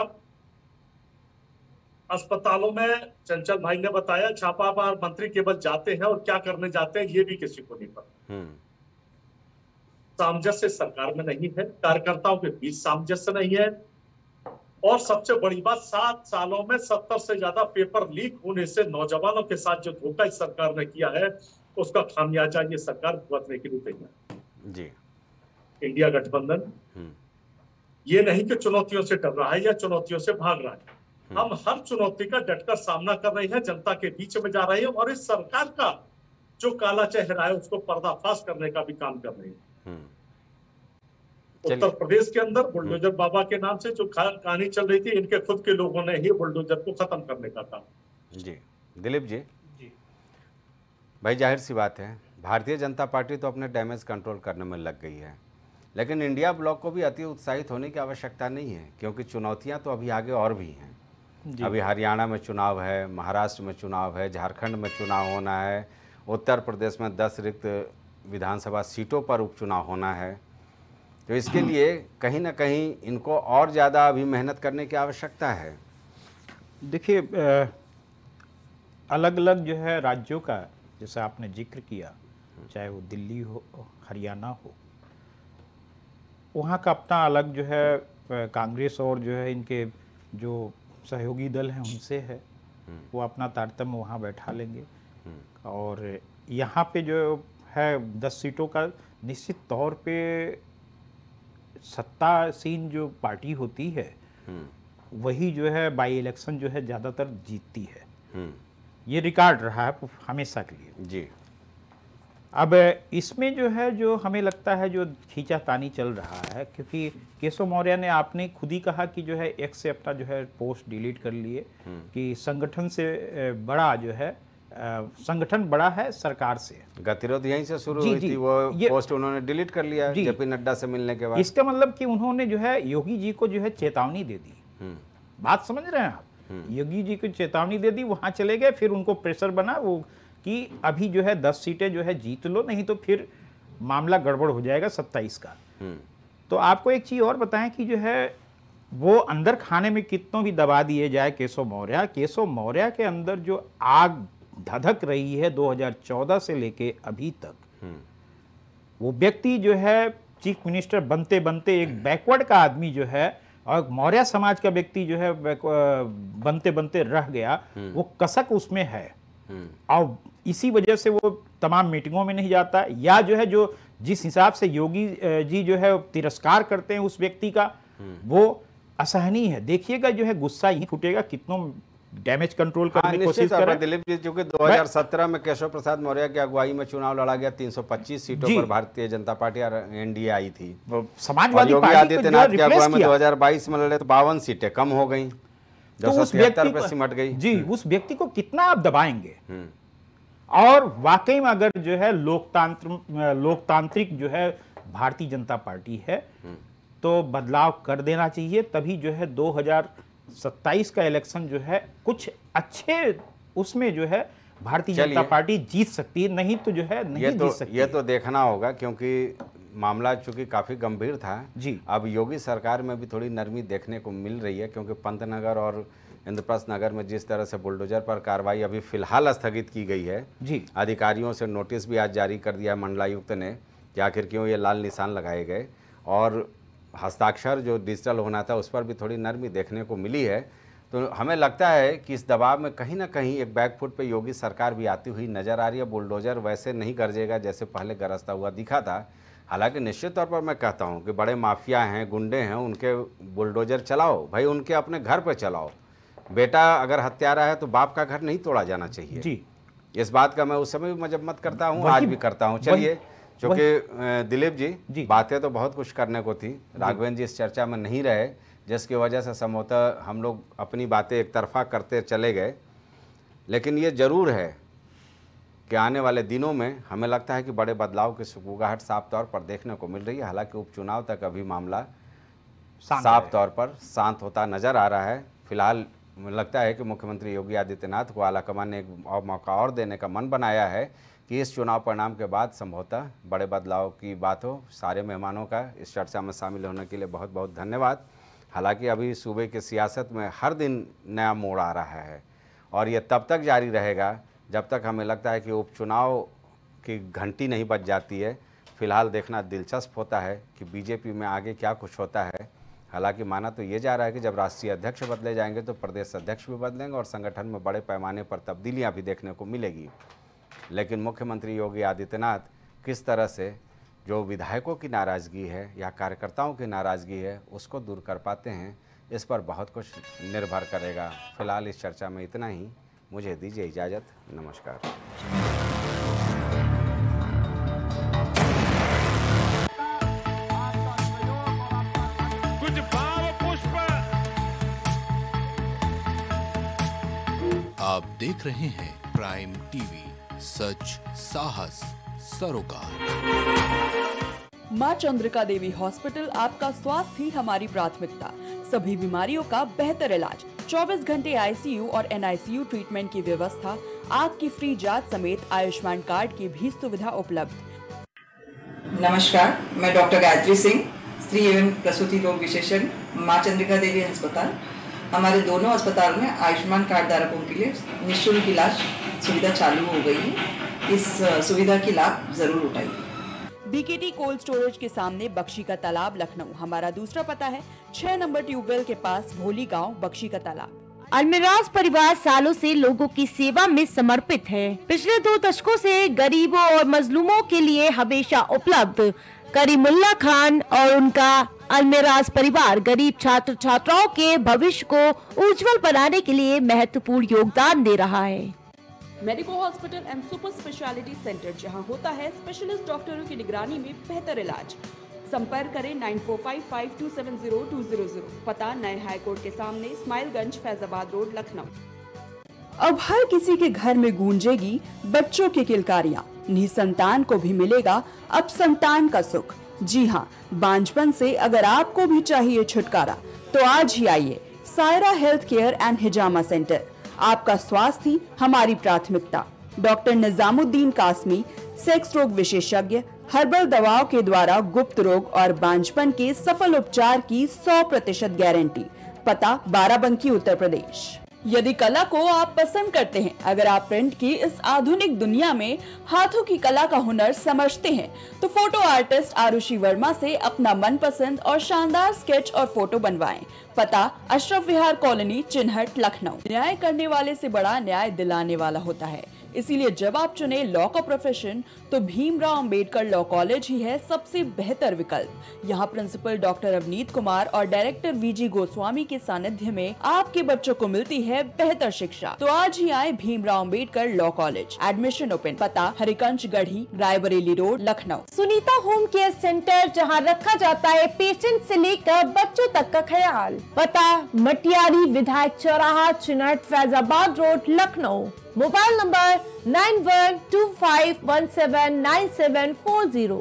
अस्पतालों में चंचल भाई ने बताया, छापामार मंत्री केवल जाते हैं और क्या करने जाते हैं ये भी किसी को नहीं पता। सामंजस्य सरकार में नहीं है, कार्यकर्ताओं के बीच सामंजस्य नहीं है, और सबसे बड़ी बात 7 सालों में 70 से ज्यादा पेपर लीक होने से नौजवानों के साथ जो धोखा इस सरकार ने किया है उसका खामियाजा ये सरकार भुगतने के लिए तैयार जी। इंडिया गठबंधन ये नहीं कि चुनौतियों से डर रहा है या चुनौतियों से भाग रहा है, हम हर चुनौती का डटकर सामना कर रहे हैं, जनता के बीच में जा रहे हैं और इस सरकार का जो काला चेहरा है उसको पर्दाफाश करने का भी काम कर रहे हैं। उत्तर प्रदेश के अंदर बुलडोजर बाबा के नाम से जो कहानी चल रही थी, इनके खुद के लोगों ने ही बुलडोजर को खत्म करने का काम। जी दिलीप जी, भाई जाहिर सी बात है भारतीय जनता पार्टी तो अपने डैमेज कंट्रोल करने में लग गई है, लेकिन इंडिया ब्लॉक को भी अति उत्साहित होने की आवश्यकता नहीं है, क्योंकि चुनौतियां तो अभी आगे और भी हैं। अभी हरियाणा में चुनाव है, महाराष्ट्र में चुनाव है, झारखंड में चुनाव होना है, उत्तर प्रदेश में 10 रिक्त विधानसभा सीटों पर उपचुनाव होना है। तो इसके लिए कहीं ना कहीं इनको और ज़्यादा अभी मेहनत करने की आवश्यकता है। देखिए अलग अलग जो है राज्यों का, जैसे आपने जिक्र किया, चाहे वो दिल्ली हो, हरियाणा हो, वहाँ का अपना अलग जो है कांग्रेस और जो है इनके जो सहयोगी दल हैं उनसे है, वो अपना तारतम्य वहाँ बैठा लेंगे। और यहाँ पे जो है 10 सीटों का निश्चित तौर पे सत्तासीन जो पार्टी होती है वही जो है बाई इलेक्शन जो है ज़्यादातर जीतती है। ये रिकॉर्ड रहा है हमेशा के लिए जी। अब इसमें जो है जो हमें लगता है जो खींचातानी चल रहा है, क्योंकि केशव मौर्य ने आपने खुद ही कहा कि जो है एक्स से अपना जो है पोस्ट डिलीट कर लिए कि संगठन से बड़ा जो है संगठन बड़ा है सरकार से। गतिरोध यहीं से शुरू हुई थी, वो पोस्ट उन्होंने डिलीट कर लिया जेपी नड्डा से मिलने के बाद। इसका मतलब कि उन्होंने जो है योगी जी को जो है चेतावनी दे दी। बात समझ रहे हैं आप? योगी जी को चेतावनी दे दी, वहां चले गए, फिर उनको प्रेशर बना वो कि अभी जो है 10 सीटें जो है जीत लो, नहीं तो फिर मामला गड़बड़ हो जाएगा 27 का। तो आपको एक चीज और बताएं कि जो है वो अंदर खाने में कितनों भी दबा दिए जाए केशव मौर्य के अंदर जो आग धधक रही है 2014 से लेके अभी तक, वो व्यक्ति जो है चीफ मिनिस्टर बनते बनते एक बैकवर्ड का आदमी जो है और मौर्य समाज का व्यक्ति जो है बनते बनते रह गया, वो कसक उसमें है। और इसी वजह से वो तमाम मीटिंगों में नहीं जाता, या जो है जो जिस हिसाब से योगी जी जो है तिरस्कार करते हैं उस व्यक्ति का, वो असहनीय है। देखिएगा जो है गुस्सा ही फूटेगा, कितनों डैमेज कंट्रोल करने की कोशिश कर रहे हैं। दिलीप जी, चूंकि 2017 में केशव प्रसाद मौर्य की अगुवाई में चुनाव लड़ा गया, 325 सीटों पर भारतीय जनता पार्टी और एनडीए आई थी। समाजवादी योगी आदित्यनाथ की अगुवाई में 2022 में लड़े तो 52 सीटें कम हो गई, तो उस व्यक्ति पे सिमट गई। जी, उस व्यक्ति को कितना आप दबाएंगे? और वाकई में अगर जो है लोकतांत्रिक जो है भारतीय जनता पार्टी है तो बदलाव कर देना चाहिए, तभी जो है 2027 का इलेक्शन जो है कुछ अच्छे उसमें जो है भारतीय जनता पार्टी जीत सकती है, नहीं तो जो है नहीं जीत सकती। ये तो देखना होगा, क्योंकि मामला चूंकि काफी गंभीर था जी। अब योगी सरकार में भी थोड़ी नरमी देखने को मिल रही है, क्योंकि पंतनगर और इंद्रप्रस्थ नगर में जिस तरह से बुलडोजर पर कार्रवाई अभी फिलहाल स्थगित की गई है जी, अधिकारियों से नोटिस भी आज जारी कर दिया मंडलायुक्त ने कि आखिर क्यों ये लाल निशान लगाए गए, और हस्ताक्षर जो डिजिटल होना था उस पर भी थोड़ी नरमी देखने को मिली है। तो हमें लगता है कि इस दबाव में कहीं ना कहीं एक बैकफुट पे योगी सरकार भी आती हुई नजर आ रही है। बुलडोजर वैसे नहीं गरजेगा जैसे पहले गरजता हुआ दिखा था। हालांकि निश्चित तौर पर मैं कहता हूं कि बड़े माफिया हैं, गुंडे हैं, उनके बुलडोजर चलाओ भाई, उनके अपने घर पे चलाओ। बेटा अगर हत्यारा है तो बाप का घर नहीं तोड़ा जाना चाहिए जी। इस बात का मैं उस समय भी मजम्मत करता हूँ, आज भी करता हूँ। चलिए, क्योंकि दिलीप जी बातें तो बहुत कुछ करने को थी, राघवेंद्र जी इस चर्चा में नहीं रहे, जिसकी वजह से संभवतः हम लोग अपनी बातें एक तरफा करते चले गए। लेकिन ये जरूर है कि आने वाले दिनों में हमें लगता है कि बड़े बदलाव की सुगबुगाहट साफ तौर पर देखने को मिल रही है। हालांकि उपचुनाव तक अभी मामला साफ तौर पर शांत होता नजर आ रहा है। फिलहाल लगता है कि मुख्यमंत्री योगी आदित्यनाथ को आलाकमान ने एक मौका और देने का मन बनाया है कि इस चुनाव परिणाम के बाद संभवतः बड़े बदलाव की बात हो। सारे मेहमानों का इस चर्चा में शामिल होने के लिए बहुत बहुत धन्यवाद। हालांकि अभी सूबे की सियासत में हर दिन नया मोड़ आ रहा है और ये तब तक जारी रहेगा जब तक हमें लगता है कि उपचुनाव की घंटी नहीं बज जाती है। फिलहाल देखना दिलचस्प होता है कि बीजेपी में आगे क्या कुछ होता है। हालांकि माना तो ये जा रहा है कि जब राष्ट्रीय अध्यक्ष बदले जाएंगे तो प्रदेश अध्यक्ष भी बदलेंगे और संगठन में बड़े पैमाने पर तब्दीलियां भी देखने को मिलेगी। लेकिन मुख्यमंत्री योगी आदित्यनाथ किस तरह से जो विधायकों की नाराज़गी है या कार्यकर्ताओं की नाराज़गी है उसको दूर कर पाते हैं, इस पर बहुत कुछ निर्भर करेगा। फिलहाल इस चर्चा में इतना ही। मुझे दीजिए इजाज़त। नमस्कार। आप देख रहे हैं प्राइम टीवी, सच साहस सरोकार। मां चंद्रिका देवी हॉस्पिटल, आपका स्वास्थ्य ही हमारी प्राथमिकता। सभी बीमारियों का बेहतर इलाज, 24 घंटे आईसीयू और एनआईसीयू ट्रीटमेंट की व्यवस्था, आंख की फ्री जांच समेत आयुष्मान कार्ड की भी सुविधा उपलब्ध। नमस्कार, मैं डॉक्टर गायत्री सिंह, स्त्री एवं प्रसूति रोग विशेषज्ञ, मां चंद्रिका देवी अस्पताल। हमारे दोनों अस्पताल में आयुष्मान कार्ड धारकों के लिए निःशुल्क इलाज सुविधा चालू हो गई है। इस सुविधा की लाभ जरूर उठाइए। बीकेटी कोल्ड स्टोरेज के सामने बख्शी का तालाब, लखनऊ। हमारा दूसरा पता है 6 नंबर ट्यूबवेल के पास भोली गांव, बख्शी का तालाब। अलमिराज परिवार सालों से लोगों की सेवा में समर्पित है। पिछले 2 दशकों से गरीबों और मजलूमों के लिए हमेशा उपलब्ध। करीमुल्ला खान और उनका अलमिराज परिवार गरीब छात्र छात्राओं के भविष्य को उज्जवल बनाने के लिए महत्वपूर्ण योगदान दे रहा है। Medico hospital and super speciality centre, जहां होता है स्पेशलिस्ट डॉक्टरों की निगरानी में बेहतर इलाज। संपर्क करें 9455270200। पता नए हाई कोर्ट के सामने, इस्माइलगंज, फैजाबाद रोड, लखनऊ। अब हर किसी के घर में गूंजेगी बच्चों की किलकारियां। निसंतान को भी मिलेगा अब संतान का सुख। जी हाँ, बांझपन से अगर आपको भी चाहिए छुटकारा तो आज ही आइए सायरा हेल्थ केयर एंड हिजामा सेंटर। आपका स्वास्थ्य ही हमारी प्राथमिकता। डॉक्टर निजामुद्दीन कासमी, सेक्स रोग विशेषज्ञ, हर्बल दवाओं के द्वारा गुप्त रोग और बांझपन के सफल उपचार की 100% गारंटी। पता बाराबंकी, उत्तर प्रदेश। यदि कला को आप पसंद करते हैं, अगर आप प्रिंट की इस आधुनिक दुनिया में हाथों की कला का हुनर समझते हैं, तो फोटो आर्टिस्ट आरुषि वर्मा से अपना मनपसंद और शानदार स्केच और फोटो बनवाएं। पता अशरफ विहार कॉलोनी, चिन्हट, लखनऊ। न्याय करने वाले से बड़ा न्याय दिलाने वाला होता है, इसीलिए जब आप चुने लॉ का प्रोफेशन तो भीमराव अंबेडकर लॉ कॉलेज ही है सबसे बेहतर विकल्प। यहाँ प्रिंसिपल डॉक्टर अवनीत कुमार और डायरेक्टर वीजी गोस्वामी के सानिध्य में आपके बच्चों को मिलती है बेहतर शिक्षा। तो आज ही आए Bhimrao Ambedkar law college. Admission open. पता Harikanj Garhi, Raebareli road, Lucknow. Sunita home care centre, जहां रखा जाता है पेशेंट से लेकर बच्चों तक का ख्याल। पता मटियारी विधायक चौराहा, Chinhat, Faizabad road, Lucknow. Mobile number 9125179740,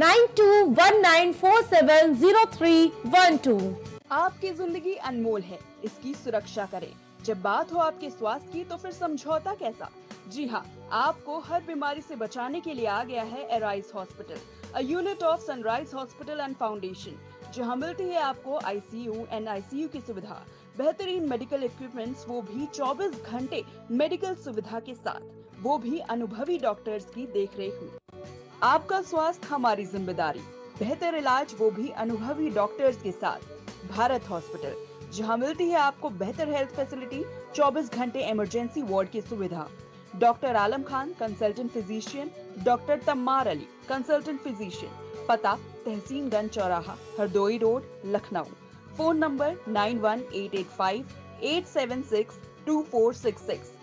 9219470312। आपकी जिंदगी अनमोल है, इसकी सुरक्षा करें। जब बात हो आपके स्वास्थ्य की तो फिर समझौता कैसा। जी हाँ, आपको हर बीमारी से बचाने के लिए आ गया है Arise hospital, a unit of Sunrise hospital and foundation, जहाँ मिलती है आपको आईसीयू, एनआईसीयू की सुविधा, बेहतरीन मेडिकल इक्विपमेंट्स, वो भी 24 घंटे मेडिकल सुविधा के साथ, वो भी अनुभवी डॉक्टर्स की देखरेख में। आपका स्वास्थ्य हमारी जिम्मेदारी, बेहतर इलाज वो भी अनुभवी डॉक्टर्स के साथ। भारत हॉस्पिटल, जहां मिलती है आपको बेहतर हेल्थ फैसिलिटी, 24 घंटे इमरजेंसी वार्ड की सुविधा। Doctor Alam Khan, consultant physician, doctor Tammar Ali, consultant physician. पता तहसीनगंज चौराहा, Hardoi road, Lucknow. Phone number 9185876246,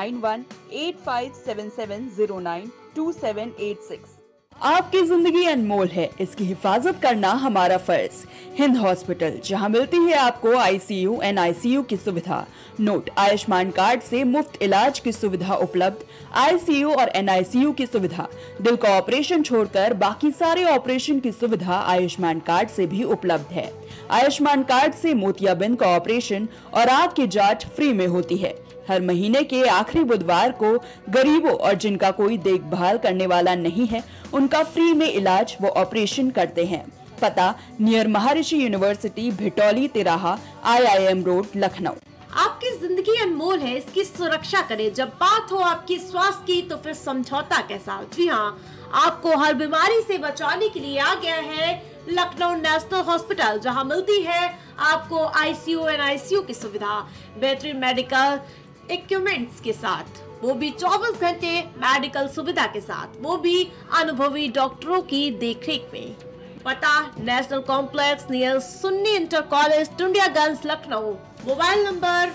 918577092786। आपकी जिंदगी अनमोल है, इसकी हिफाजत करना हमारा फर्ज। हिंद हॉस्पिटल, जहां मिलती है आपको आईसीयू, एनआईसीयू की सुविधा। नोट, आयुष्मान कार्ड से मुफ्त इलाज की सुविधा उपलब्ध। आईसीयू और एनआईसीयू की सुविधा। दिल का ऑपरेशन छोड़कर बाकी सारे ऑपरेशन की सुविधा आयुष्मान कार्ड से भी उपलब्ध है। आयुष्मान कार्ड से मोतियाबिंद का ऑपरेशन और आंख की जांच फ्री में होती है। हर महीने के आखिरी बुधवार को गरीबों और जिनका कोई देखभाल करने वाला नहीं है, उनका फ्री में इलाज वो ऑपरेशन करते हैं। पता नियर महर्षि यूनिवर्सिटी, भिटौली तिराहा, IIM रोड, लखनऊ। आपकी जिंदगी अनमोल है, इसकी सुरक्षा करें। जब बात हो आपके स्वास्थ्य की तो फिर समझौता कैसा। जी हाँ, आपको हर बीमारी से बचाने के लिए आ गया है लखनऊ नेशनल हॉस्पिटल, जहां मिलती है आपको आईसीयू, एनआईसीयू की सुविधा, बेहतरीन मेडिकल इक्विपमेंट्स के साथ, वो भी 24 घंटे मेडिकल सुविधा के साथ, वो भी अनुभवी डॉक्टरों की देखरेख में। पता national complex near Sunni inter college Tundiyaganj Lucknow. Mobile number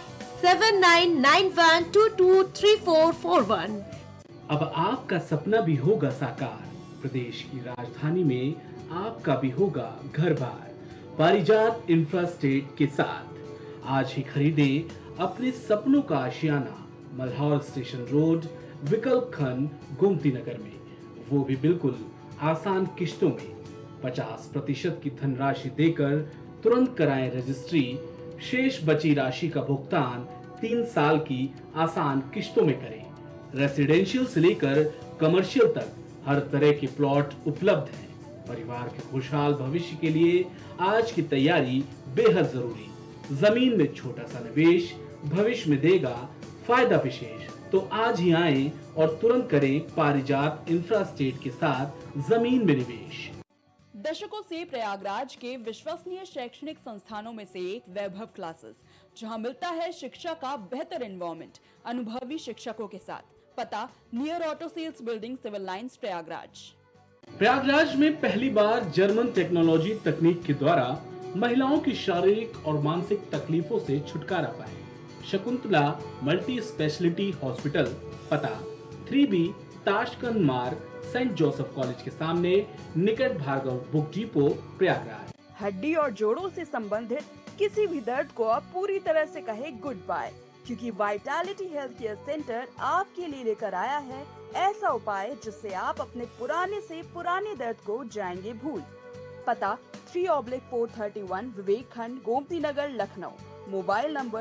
7991223441। अब आपका सपना भी होगा साकार, प्रदेश की राजधानी में आपका भी होगा घर बार पारिजात इंफ्रास्टेट के साथ। आज ही खरीदे अपने सपनों का आशियाना मल्हौर स्टेशन रोड, विकल्प खंड, गोमती नगर में, वो भी बिल्कुल आसान किश्तों में। 50% की धनराशि देकर तुरंत कराएं रजिस्ट्री। शेष बची राशि का भुगतान 3 साल की आसान किश्तों में करें। रेसिडेंशियल से लेकर कमर्शियल तक हर तरह के प्लॉट उपलब्ध हैं। परिवार के खुशहाल भविष्य के लिए आज की तैयारी बेहद जरूरी। जमीन में छोटा सा निवेश भविष्य में देगा फायदा विशेष। तो आज ही आएं और तुरंत करें पारिजात इंफ्रास्टेट के साथ जमीन में निवेश। दशकों से प्रयागराज के विश्वसनीय शैक्षणिक संस्थानों में से एक वैभव क्लासेस, जहां मिलता है शिक्षा का बेहतर एनवायरनमेंट अनुभवी शिक्षकों के साथ। पता near auto sales building, civil lines, Prayagraj. Prayagraj में पहली बार जर्मन टेक्नोलॉजी तकनीक के द्वारा महिलाओं की शारीरिक और मानसिक तकलीफों से छुटकारा पाए। शकुंतला मल्टी स्पेशलिटी हॉस्पिटल, पता 3B ताशकंद मार्ग, सेंट जोसेफ कॉलेज के सामने, निकट भार्गव बुक डिपो, प्रयागराज। हड्डी और जोड़ों से संबंधित किसी भी दर्द को अब पूरी तरह से कहे गुड बाय, क्योंकि वाइटालिटी हेल्थ केयर सेंटर आपके लिए लेकर आया है ऐसा उपाय जिससे आप अपने पुराने से पुराने दर्द को जाएंगे भूल। पता 3/431 Vivek Khand, Gomti Nagar, Lucknow. Mobile number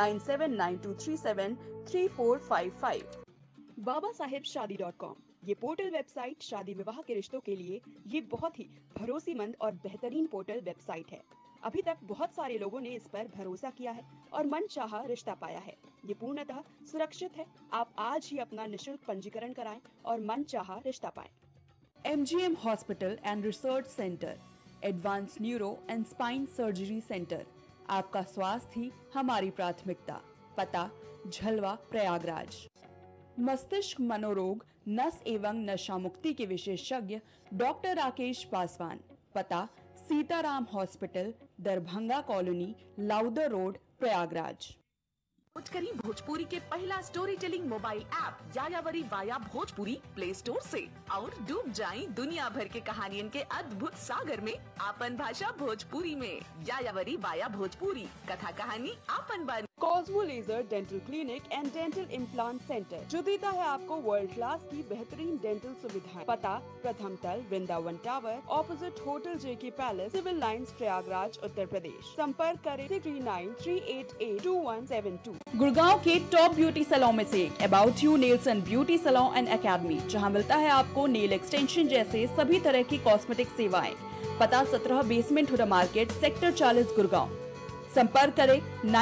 9792373455। babaSahebShadi.com ये पोर्टल वेबसाइट शादी विवाह के रिश्तों के लिए ये बहुत ही भरोसेमंद और बेहतरीन पोर्टल वेबसाइट है। अभी तक बहुत सारे लोगों ने इस पर भरोसा किया है और मनचाहा रिश्ता पाया है। ये पूर्णतः सुरक्षित है। आप आज ही अपना निशुल्क पंजीकरण कराएं और मनचाहा रिश्ता पाएं। MGM hospital and research centre, advance neuro and spine surgery centre. आपका स्वास्थ्य ही हमारी प्राथमिकता। पता झलवा, प्रयागराज। मस्तिष्क मनोरोग, नस एवं नशा मुक्ति के विशेषज्ञ डॉक्टर राकेश पासवान। पता Sitaram hospital, Darbhanga colony, Lowther road, Prayagraj. करी भोजपुरी के पहला story telling mobile app Yayavari via Bhojpuri play store से और डूब जाएं दुनिया भर के कहानियन के अद्भुत सागर में आपन भाषा भोजपुरी में। यायावरी वाया भोजपुरी, कथा कहानी आपन बन। Cosmo laser dental clinic and dental implant centre, जो देता है आपको वर्ल्ड क्लास की बेहतरीन डेंटल सुविधाएं। पता प्रथम तल, Vrindavan tower, opposite hotel JK palace, civil lines, Prayagraj, Uttar Pradesh. संपर्क करें 6393882172। गुड़गांव के टॉप ब्यूटी सैलून में से about you nails and beauty salon and academy, जहां मिलता है आपको नेल एक्सटेंशन जैसे सभी तरह की कॉस्मेटिक सेवाएं। पता 17 basement Huda market, sector 40, Gurgaon. संपर्क करें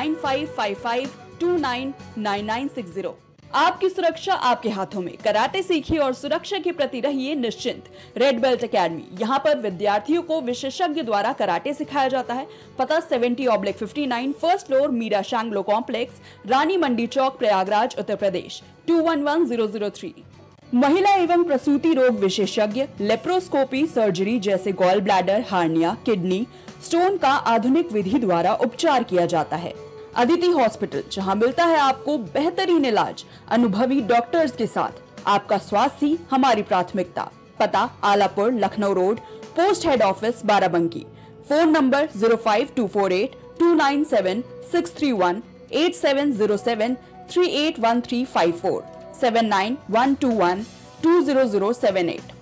9555299960। आपकी सुरक्षा आपके हाथों में। कराटे सीखिए और सुरक्षा के प्रति रहिए निश्चिंत। रेड बेल्ट एकेडमी, यहाँ पर विद्यार्थियों को विशेषज्ञ द्वारा कराटे सिखाया जाता है। पता 70/59 first floor, Meera Shanglo complex, Rani Mandi Chowk, Prayagraj, Uttar Pradesh 211003। महिला एवं प्रसूति रोग विशेषज्ञ, लेप्रोस्कोपी सर्जरी जैसे gall bladder, hernia, kidney stone का आधुनिक विधि द्वारा उपचार किया जाता है। अदिति हॉस्पिटल, जहां मिलता है आपको बेहतरीन इलाज अनुभवी डॉक्टर्स के साथ। आपका स्वास्थ्य ही हमारी प्राथमिकता। पता Alapur, Lucknow road, post head office, Barabanki. Phone number 05248297631, 8707381354, 7912120078।